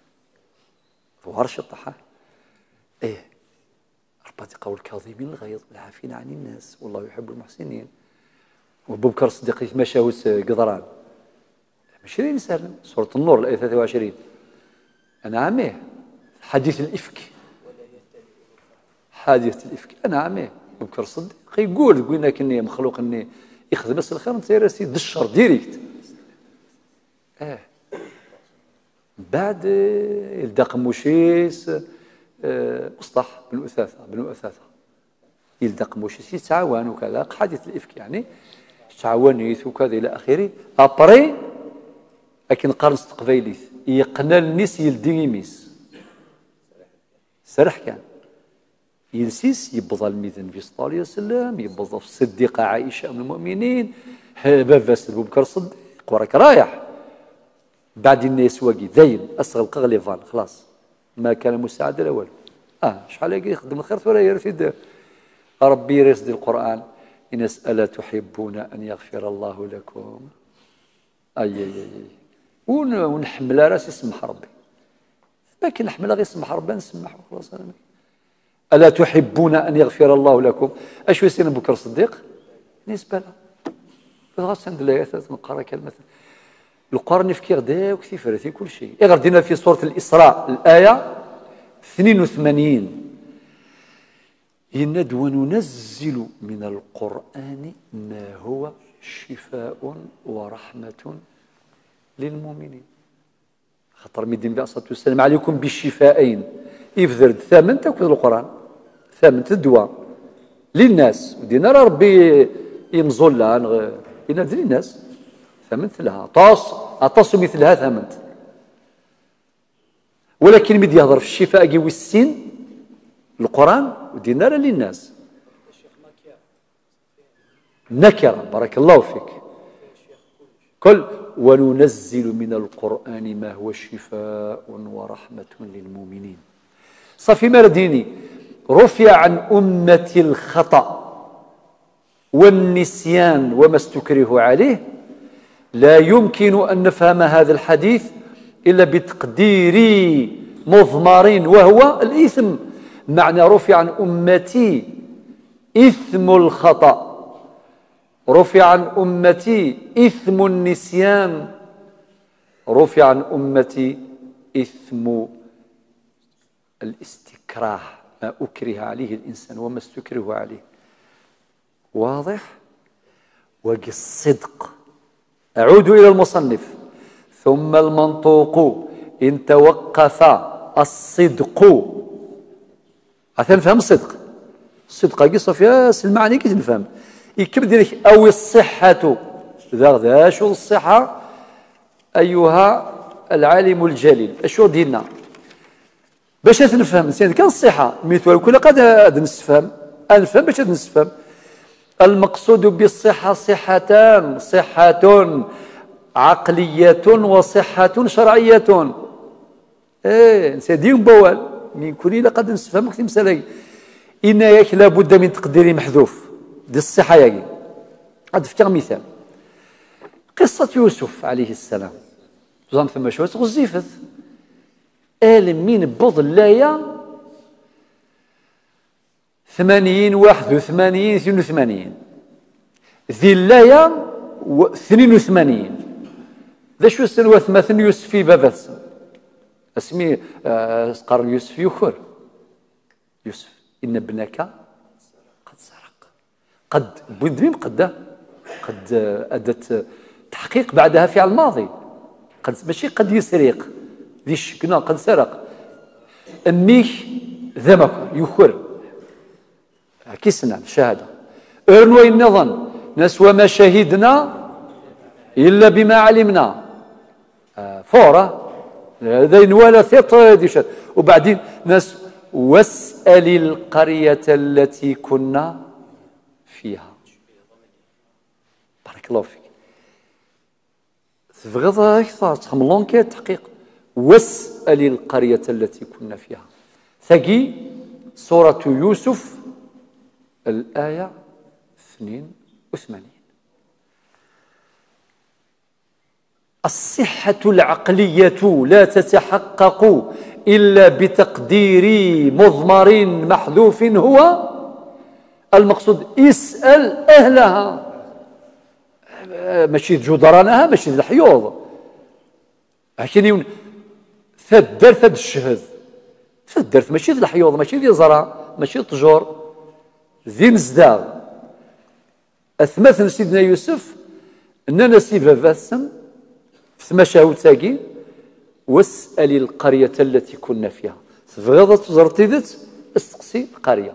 ورش الطحان ايه ربطي قول كاظمين الغيظ العافين عن الناس والله يحب المحسنين وابو بكر الصديق يتمشى قدران عشرين سنة سورة النور الآية ثلاثة وعشرين أنا عميه حديث الإفك حادثة الإفك أنا عميه أبو بكر الصديق يقول قلنا كني مخلوق إني يخدم بس الخير أنت راسي دشر ديريكت آه بعد يلدق موشيس آه مصطح بن أثاثة بن أثاثة يلدق موشيس يتعاون وكذا حادث الإفك يعني تعاونيت وكذا إلى آخره أبري لكن قرن قبيليث يقنى الناس يلديميس سرح كان ينسيس يبضى الميزان النبي صلى الله عليه وسلم يبضى في الصديقة عائشة من المؤمنين باباس أبو بكر الصديق وراك رايح بعد الناس واقي ذاين أصغر القغليفان خلاص ما كان مساعدة الأول اه شحال يخدم الخير ولا يرفد ربي يرسل القرآن إن ألا تحبون أن يغفر الله لكم أي أي أي ونحمل راسي سمح ربي لكن نحمل غير سمح ربي نسمح وخلاص أنا ألا تحبون أن يغفر الله لكم أشو يسير أبو بكر الصديق نسبة له بغاس عند الآيات نقرأ كلمة القرآن في غدا وكثير فرثي كل شيء غردينا في سورة الإسراء الآية اثنين وثمانين إن وننزل من القرآن ما هو شفاء ورحمة للمؤمنين. خاطر مدين النبي عليه الصلاة والسلام عليكم بالشفاءين يفذر الثامن تاكل القرآن ثامن الدواء للناس ودينا راه ربي يمزل لها ينادي للناس ثمنت لها طاس عطاس مثلها ثمنت. ولكن مدي يهضر في الشفاء كي والسين القرآن ودينا راه للناس نكرة. بارك الله فيك. كل وننزل من القرآن ما هو شفاء ورحمة للمؤمنين. صافي مرديني رفع عن أمة الخطأ والنسيان وما استكره عليه. لا يمكن أن نفهم هذا الحديث إلا بتقدير مضمر وهو الإثم. معنى رفع عن أمتي إثم الخطأ، رفع عن أمتي إثم النسيان، رفع عن أمتي إثم الاستكراه، ما أكره عليه الإنسان وما استكره عليه. واضح؟ وقي الصدق. أعود إلى المصنف. ثم المنطوق إن توقف الصدق. حتى نفهم الصدق. الصدق قصة فيها المعني كي نفهم. يكبد لك أو الصحة. ذا ذا شو الصحة أيها العالم الجليل؟ أشو دينا باش نفهم سيدي كان الصحة مثال كل قد نستفهم نفهم باش نستفهم. المقصود بالصحة صحتان، صحة عقلية وصحة شرعية. ايه سيدي بوال من كل لقد نستفهم كثير مسألة. إن ياك لابد من تقدير محذوف دي الصحة ياكي. غاد نفتح مثال قصة يوسف عليه السلام. زعما ثم شوية غزيفت آل من بض اللاية ثمانين واحد وثمانين اثنين وثمانين ذي اللاية اثنين وثمانين. ذا شو السنوات ثماثن يوسف في بابا اسمي آه قرن يوسف يخر يوسف إن ابنك قد سرق. قد بندمين قد قد أدت تحقيق بعدها فعل ماضي. قد ماشي قد يسرق ذي الشكنا قد سرق. أميك ذمك يخر كيسنا الشهادة ارنوا النظن نسوى ما شهدنا إلا بما علمنا. آه فورة ذين ولا ثيط وبعدين ناس واسأل القرية التي كنا فيها. بارك الله فيك. تبغض أكثر تخم لونكيت تحقيق واسأل القرية التي كنا فيها. ثقي سورة يوسف الآية اثنين وثمانين. الصحة العقلية لا تتحقق إلا بتقدير مضمر محذوف هو المقصود. اسأل أهلها ماشي جدرانها ماشي الحيوض. لكن ثدر ثد الشهد ثدرت ماشي ذي الحيوض ماشي ذي زرع ماشي طجور ذي نزداغ. أثمث سيدنا يوسف أننا سيفا فاسم في مشاهد تاقي واسأل القرية التي كنا فيها. تبغيض تزرطيدت استقسي القرية.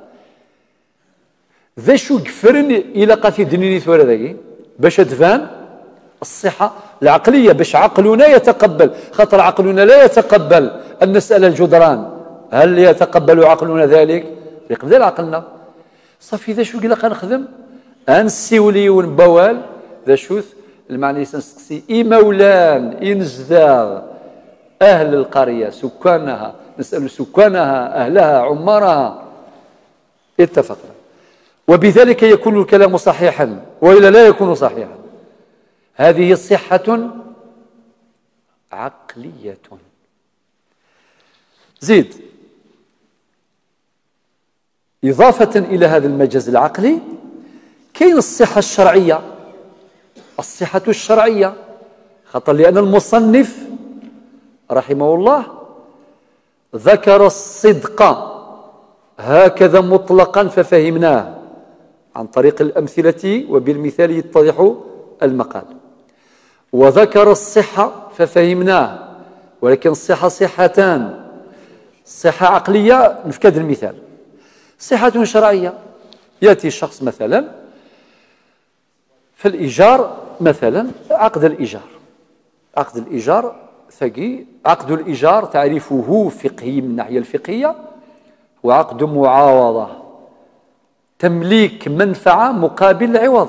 ذا شو قفرن إلى قاثي دنيني ثورة ذاكي باش تفان الصحة العقلية باش عقلنا يتقبل. خاطر عقلنا لا يتقبل أن نسأل الجدران. هل يتقبل عقلنا ذلك؟ يقبل عقلنا. صافي ذا شو قيلا نخدم أنسيولي ونبوال ذا شوث المعني نسقسي إي مولان إي نزداغ أهل القرية سكانها نسأل سكانها أهلها عمارها. اتفقنا. وبذلك يكون الكلام صحيحا وإلا لا يكون صحيحا. هذه صحة عقلية. زيد إضافة إلى هذا المجاز العقلي كاين الصحة الشرعية. الصحة الشرعية خاطر لأن المصنف رحمه الله ذكر الصدق هكذا مطلقا ففهمناه عن طريق الأمثلة وبالمثال يتضح المقال. وذكر الصحة ففهمناه، ولكن الصحة صحتان، صحة عقلية. نفكد المثال، صحة شرعية. يأتي شخص مثلا في الإيجار، مثلا عقد الإيجار، عقد الإيجار ثقي. عقد الإيجار تعريفه فقهي من الناحية الفقهية هو عقد معاوضة، تمليك منفعة مقابل عوض،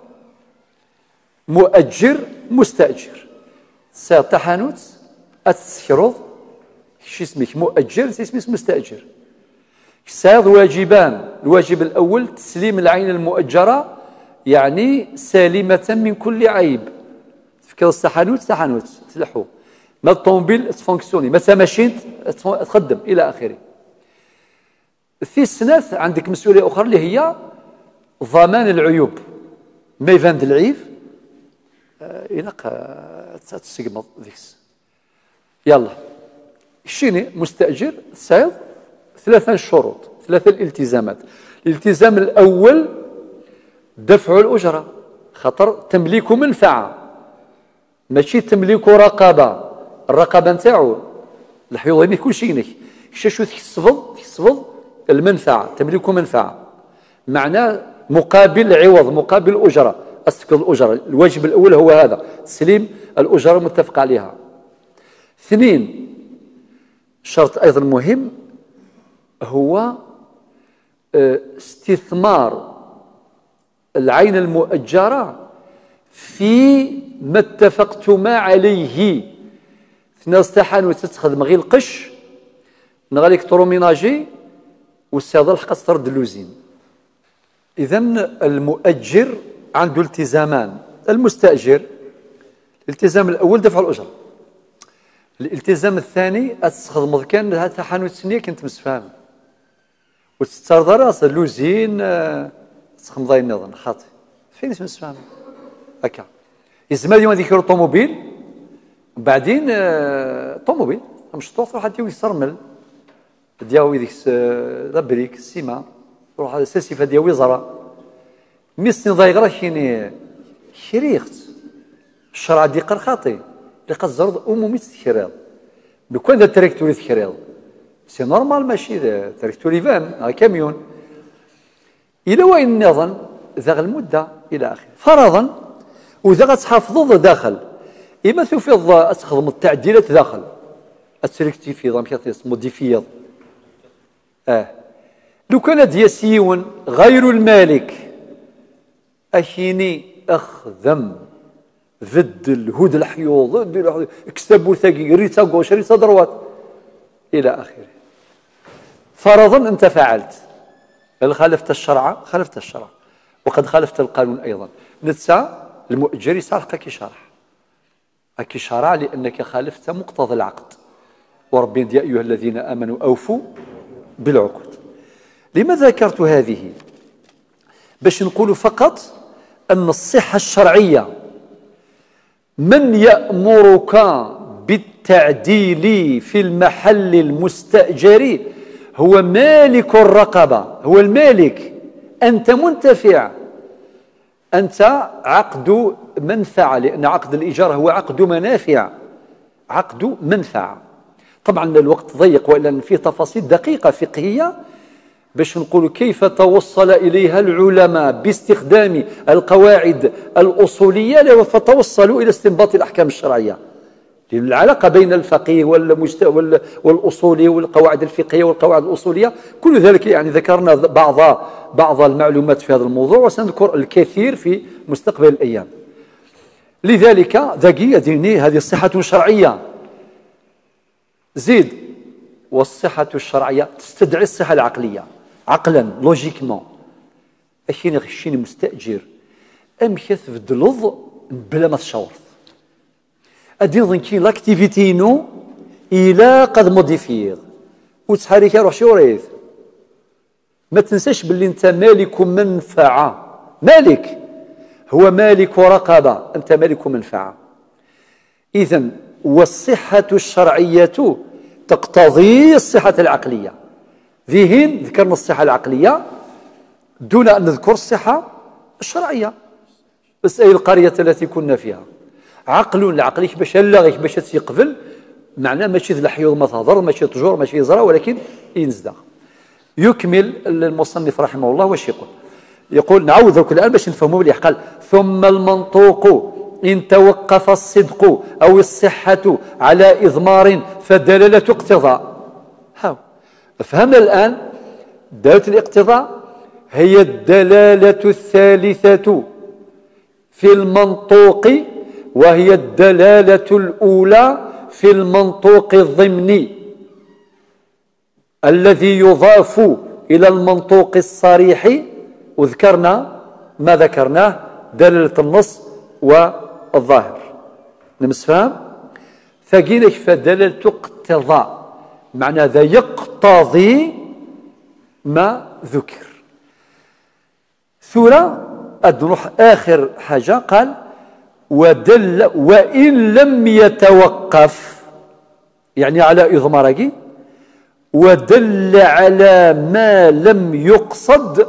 مؤجر مستأجر. سير تحانوت أتسكرض شي اسمك مؤجر، اسمك مستأجر. سير واجبان، الواجب الأول تسليم العين المؤجرة، يعني سالمة من كل عيب. تفكر التحانوت تحانوت تلحو، ما الطوموبيل تفونكسيوني، ما ماشين تخدم إلى آخره. في السنات عندك مسؤولية أخرى اللي هي ضمان العيوب، ما يفند العيب إنك تستقبض ذيكس. يلا شيني مستأجر سيد ثلاثة شروط، ثلاثة الالتزامات. الالتزام الأول دفع الأجرة، خطر تمليك منفعة ماشي تمليك رقابة. الرقابة نتاعو الحيوض كل شيء شاشو تكسفض تكسفض المنفعة، تمليك منفعة معناه مقابل عوض، مقابل أجرة. أسكت الأجرة، الواجب الأول هو هذا، تسليم الأجرة المتفق عليها. اثنين، شرط أيضا مهم هو استثمار العين المؤجرة في ما اتفقتما عليه. ناس تحانوت تتخدم غير القش نغا الكتروميناجي والسيادة الحق ترد اللوزين. إذن المؤجر عنده التزامان، المستأجر الالتزام الأول دفع الأجرة، الالتزام الثاني أتستخدم كان هذا تحانوت سنية كنت مسفهم وتسترضى راس اللوزين تسخم ضاي النظام خاطئ فين اسم مسفهم هكا. يزما اليوم هذيك الطوموبيل بعدين طوموبيل مش تروح تروح ديو يصرمل دياوي ديك لابريك السيما روح هذا ساسيفه ديال وزاره ميسني ضايغرا كيني شريخت الشرع دي قرخاطي اللي قد زرد امومي تكريض. لو كان ذا تريكتوري تكريض سي نورمال ماشي ذا تريكتوري فان كاميون الى وين نظن ذا المده الى اخره. فرضا وذا غتحافظوا داخل اما تفيض استخدم التعديلات داخل التريكتيفيض مكياس موديفيض. اه لو كان دياسيون غير المالك أشيني أخذم ذد الهود الحيوض اكسبوا ثقي ريتا قوش ريتا دروات إلى آخره. فرضا أنت فعلت هل خالفت الشرع؟ خالفت الشرع وقد خالفت القانون أيضا. نتسا المؤجر يسارقك كشرح أكي شرع لأنك خالفت مقتضى العقد. وربي يا أيها الذين آمنوا أوفوا بالعقود. لماذا ذكرت هذه؟ باش نقول فقط أن الصحة الشرعية من يأمرك بالتعديل في المحل المستأجر هو مالك الرقبة، هو المالك. أنت منتفع، أنت عقد منفعة، لأن عقد الإيجار هو عقد منافع، عقد منفعة. طبعا الوقت ضيق وإلا فيه تفاصيل دقيقة فقهية باش نقول كيف توصل إليها العلماء باستخدام القواعد الأصولية فتوصلوا إلى استنباط الأحكام الشرعية. العلاقة بين الفقيه والأصولي والقواعد الفقهية والقواعد الأصولية كل ذلك يعني ذكرنا بعض بعض المعلومات في هذا الموضوع وسنذكر الكثير في مستقبل الأيام. لذلك ذكي ديني هذه صحة شرعية. زيد والصحة الشرعية تستدعي الصحة العقلية عقلا لوجيكمون. أشيني غشيني مستأجر أمكث في الدلظ بلا ما تشاورث أدين ظنكين لاكتيفيتينو إلى قد موديفيغ وتحرك روح شوريث. ما تنساش باللي أنت مالك منفعة، مالك هو مالك رقبة، أنت مالك منفعة. إذن والصحة الشرعية تقتضي الصحة العقلية. ذهن ذكرنا الصحة العقلية دون أن نذكر الصحة الشرعية. بس أي القرية التي كنا فيها عقل العقل باش لا غير باش تيقبل معناه ماشي ذ الحيوض ما تهضر ماشي تجور ماشي يزرع ولكن ينزدغ. يكمل المصنف رحمه الله واش يقول؟ يقول نعوذ الآن باش نفهموا مليح. قال ثم المنطوق إن توقف الصدق أو الصحة على إضمار فدلالة اقتضاء. هاو فهمنا الآن دلالة الاقتضاء هي الدلالة الثالثة في المنطوق، وهي الدلالة الأولى في المنطوق الضمني الذي يضاف إلى المنطوق الصريح، وذكرنا ما ذكرناه دلالة النص والظاهر. نمسفهم ثقيلك فدلالة اقتضاء معنى ذا يقتضي ما ذكر. ثورة نروح آخر حاجة قال ودل وإن لم يتوقف يعني على إضمارك ودل على ما لم يقصد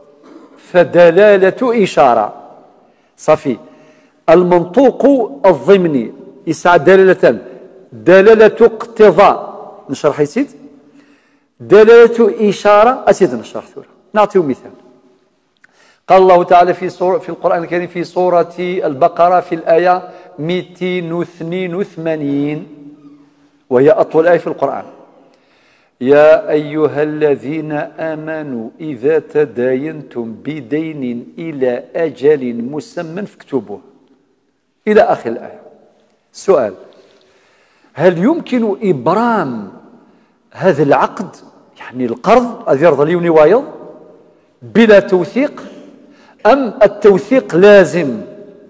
فدلالة إشارة. صافي المنطوق الضمني يسعى دلالة دلالة اقتضاء نشرح يسيد دلالة إشارة أسيد نشرح ثورة. نعطيه مثال. قال الله تعالى في سورة في القرآن الكريم في سورة البقرة في الآية مئتين واثنين وثمانين وهي أطول آية في القرآن: يا أيها الذين آمنوا إذا تداينتم بدين إلى أجل مسمى فاكتبوه إلى آخر الآية. سؤال: هل يمكن إبرام هذا العقد يعني القرض الذي يرضى ليوني وايض بلا توثيق، أم التوثيق لازم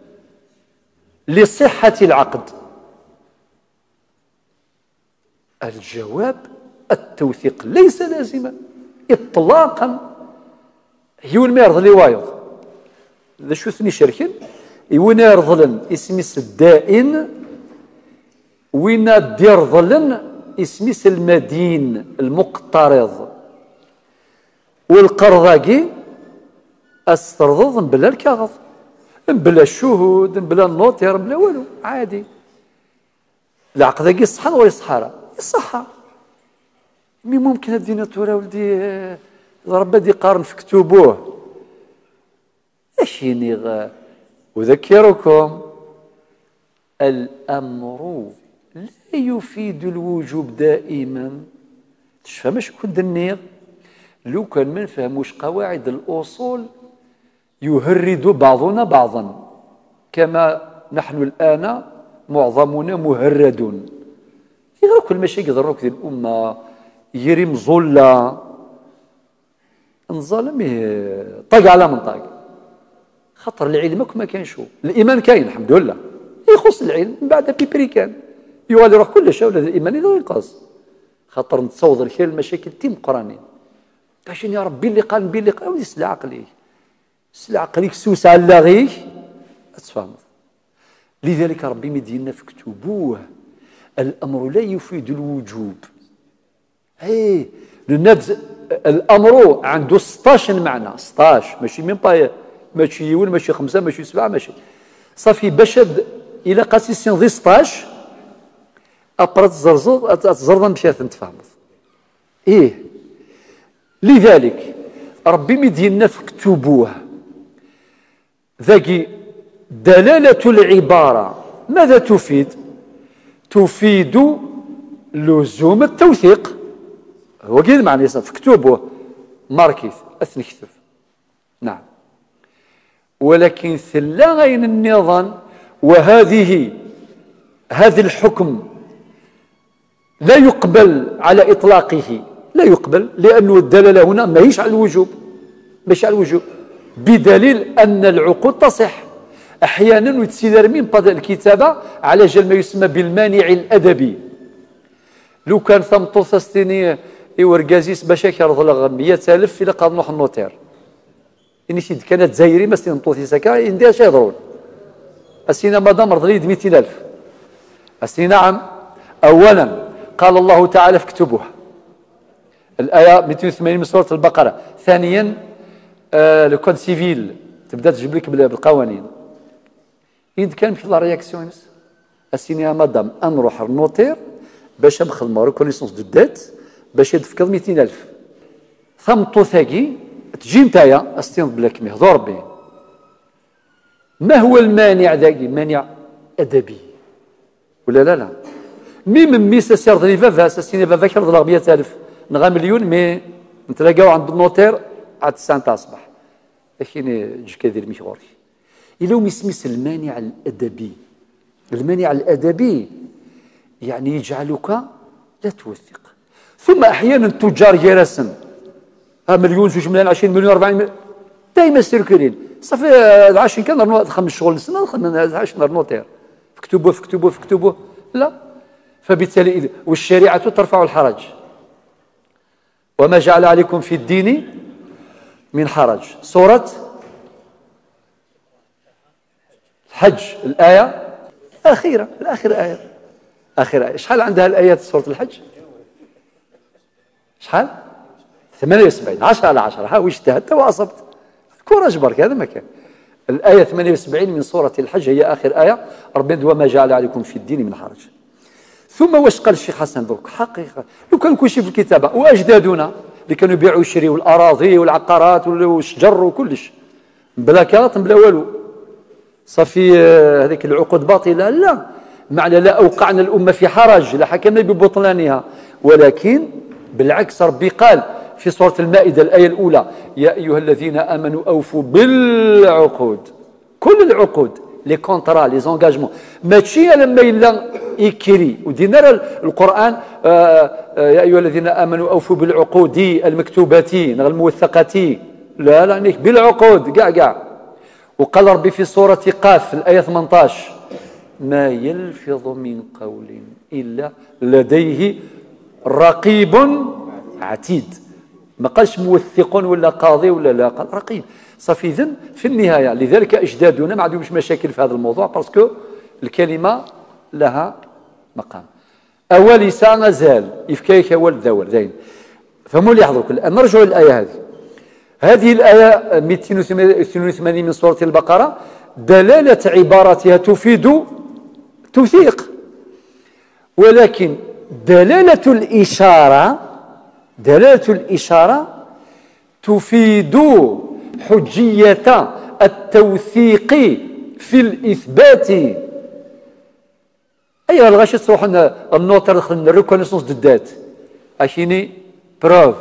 لصحة العقد؟ الجواب: التوثيق ليس لازما إطلاقا. يون ما يرضى لي وايض ذا شو ثني شركن يون يرضلن اسميس الدائن وين يرضلن اسميس المدين المقترض والقرضاقي استرضض بلا الكاغض بلا الشهود بلا النوتير بلا والو عادي. العقد يصحى ولا يصحى؟ يصحى. مي ممكن الدينا تورا ولدي ربي دي قارن في كتبوه اشيني غا. اذكركم الامر لا يفيد الوجوب دائما. تفهمش كون دنيغ لو كان ما نفهموش قواعد الاصول يهرد بعضنا بعضا كما نحن الان معظمنا مهردون. غير كل ماشي يقدر في الامه يري مظله نظلم طاق على من طاق. خطر العلم ما كاينش، الايمان كاين الحمد لله يخص العلم من بعد بيبري كان يوالي يروح كل شيء ولا الايمان اذا ينقص. خاطر نتصور الخير المشاكل تيم قرانين عشان يا ربي اللي قال بي اللي قال ولي سلا عقلي سلا عقليك سوس على غيك تفهم. لذلك ربي مدينا في كتبوه الامر لا يفيد الوجوب. ايه للناس الامر عنده ستطاش معنى ستطاش ماشي من باي ماشي يون ماشي خمسه ماشي سبعه ماشي صافي باش الى قاسيسيون ذي ستطاش ابرات زرزر تزرد مشات نتفهم. ايه لذلك ربي مدينا في كتبوه ذاكي دلاله العباره ماذا تفيد؟ تفيد لزوم التوثيق. هو كذا معنى في كتبه ماركيث اثني كتب نعم. ولكن ثلا غين النظام وهذه هذا الحكم لا يقبل على اطلاقه لا يقبل لانه الدلاله هنا ماهيش على الوجوب ماشي على الوجوب بدليل ان العقود تصح احيانا وتسير من بدء الكتابه على جال ما يسمى بالمانع الادبي. لو كان ثم طوثستيني يوركازيس باش يرضى لغ مئة ألف الى قاد نروح النوتير اني سيد كانت زايري ما سنطوثي سكا يندير شي يضرون اسينا مادام رضى لي مئتين ألف اسي نعم. اولا قال الله تعالى في كتبه الايه مئتين وثمانين من سوره البقره. ثانيا آه لو كود سيفيل تبدا تجيب لك بالقوانين. إذ كان في لا رياكسيونس اسيني مدام نروح النوتير باش نخدموا ريكونيسونس دو ديت باش يدفقد مئتين ألف ثمطو ثاقي تجي نتايا استنض بلاك مهضور به. ما هو المانع ذاكي؟ مانع ادبي ولا لا لا؟ مي من ميس سيرض لي فافا سيني فافا كرض لا مئة ألف نغا مليون مي نتلاقاو عند النوتير عاد الساعه تاع الصباح لكن جي كادير ميغوري. إلا مسميس المانع الادبي. المانع الادبي يعني يجعلك لا توثق. ثم احيانا التجار يرسم ها مليون زوج ملايين عشرين مليون أربعين مليون دائما سيركولين صافي عشرين كان خمس شغل سنه عشرين نوتير فكتبوه فكتبوه فكتبوه لا. فبالتالي والشريعه ترفع الحرج وما جعل عليكم في الدين من حرج. سوره الحج الايه الاخيره الاخر ايه اخر ايه شحال عندها الايات سوره الحج؟ شحال؟ ثمانية وسبعين عشرة على عشرة. ها واجتهدت واصبت كوراج برك هذا ما كان. الايه ثمانية وسبعين من سوره الحج هي اخر ايه. ربنا وما جعل عليكم في الدين من حرج. ثم واش قال الشيخ حسن درك؟ حقيقه لو كان كل شيء في الكتابه واجدادنا اللي كانوا يبيعوا ويشريوا الاراضي والعقارات والشجر وكلش بلا كارت بلا والو صافي هذيك العقود باطله لا معنى لا اوقعنا الامه في حرج لا حكمنا ببطلانها ولكن بالعكس ربي قال في سورة المائدة الآية الأولى يا أيها الذين آمنوا أوفوا بالعقود. كل العقود لي كونترا لي زونجاجمون ماشي لما إلا إيكري ودينا القرآن آآ آآ يا أيها الذين آمنوا أوفوا بالعقود المكتوبات الموثقة لا لا بالعقود كاع كاع. وقال ربي في سورة قاف الآية ثمانية عشر ما يلفظ من قول إلا لديه رقيب عتيد. ما قالش موثق ولا قاضي ولا لا قال رقيب. صافي اذن في النهايه لذلك اجدادنا ما عندهمش مشاكل في هذا الموضوع باسكو الكلمه لها مقام. اوليس مازال يفكاك ولد ذول زين فهموا لي يحضروا الان نرجعوا للايه هذه. هذه الايه مئتين واثنين وثمانين من سوره البقره دلاله عبارتها تفيد توثيق ولكن دلالة الإشارة دلالة الإشارة تفيد حجية التوثيق في الإثبات. أيها الغاشي تروح النوتر دخل الريكونيسونس دو دات أشيني بروف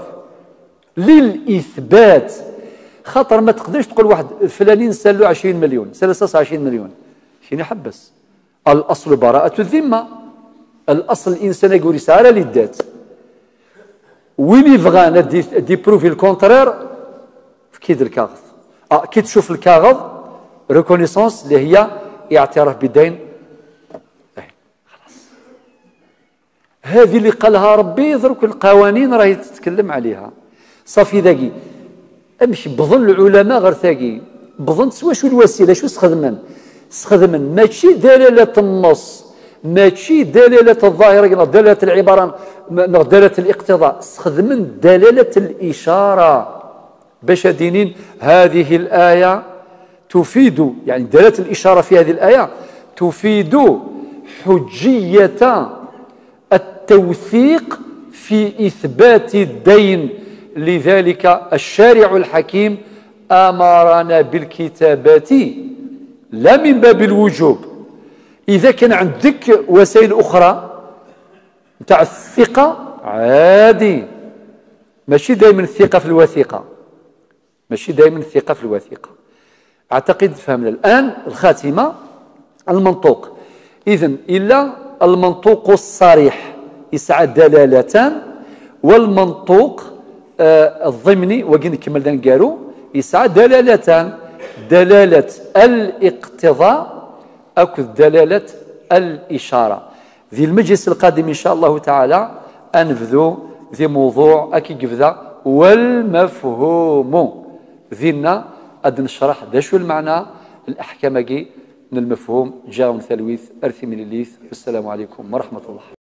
للإثبات خاطر ما تقدرش تقول واحد فلانين سالو عشرين مليون سال عشرين مليون شيني حبس. الأصل براءة الذمة. الاصل الانسان يقول رساله للذات وين يبغى ندي دي بروفي الكونترير في كيد الكاغذ اه كي تشوف الكاغذ ريكونيسونس اللي هي اعتراف بالدين خلاص. هذه اللي قالها ربي درك القوانين راهي تتكلم عليها صافي ذاكي امشي بظن العلماء غير ثاقي بظن سوا شو الوسيله شو استخدمن استخدمن ماشي دلاله النص ماشي دلالة الظاهرة دلالة العبارة دلالة الاقتضاء استخدمن دلالة الإشارة باش دينين هذه الآية تفيد يعني دلالة الإشارة في هذه الآية تفيد حجية التوثيق في إثبات الدين. لذلك الشارع الحكيم أمرنا بالكتابات لا من باب الوجوب. إذا كان عندك وسائل أخرى نتاع الثقة عادي ماشي دائما الثقة في الوثيقة ماشي دائما الثقة في الوثيقة. أعتقد فهمنا الآن الخاتمة المنطوق. إذن إلا المنطوق الصريح يسعى دلالتان والمنطوق آه الضمني وكي نكمل نقالو يسعى دلالتان دلالة الاقتضاء أو دلالة الإشارة. في المجلس القادم إن شاء الله تعالى أنفذ ذي موضوع أكي قفذا والمفهوم ذينا أد نشرح دا شو المعنى الأحكام من المفهوم جاء من ثلويث أرثي من الليث. والسلام عليكم ورحمة الله.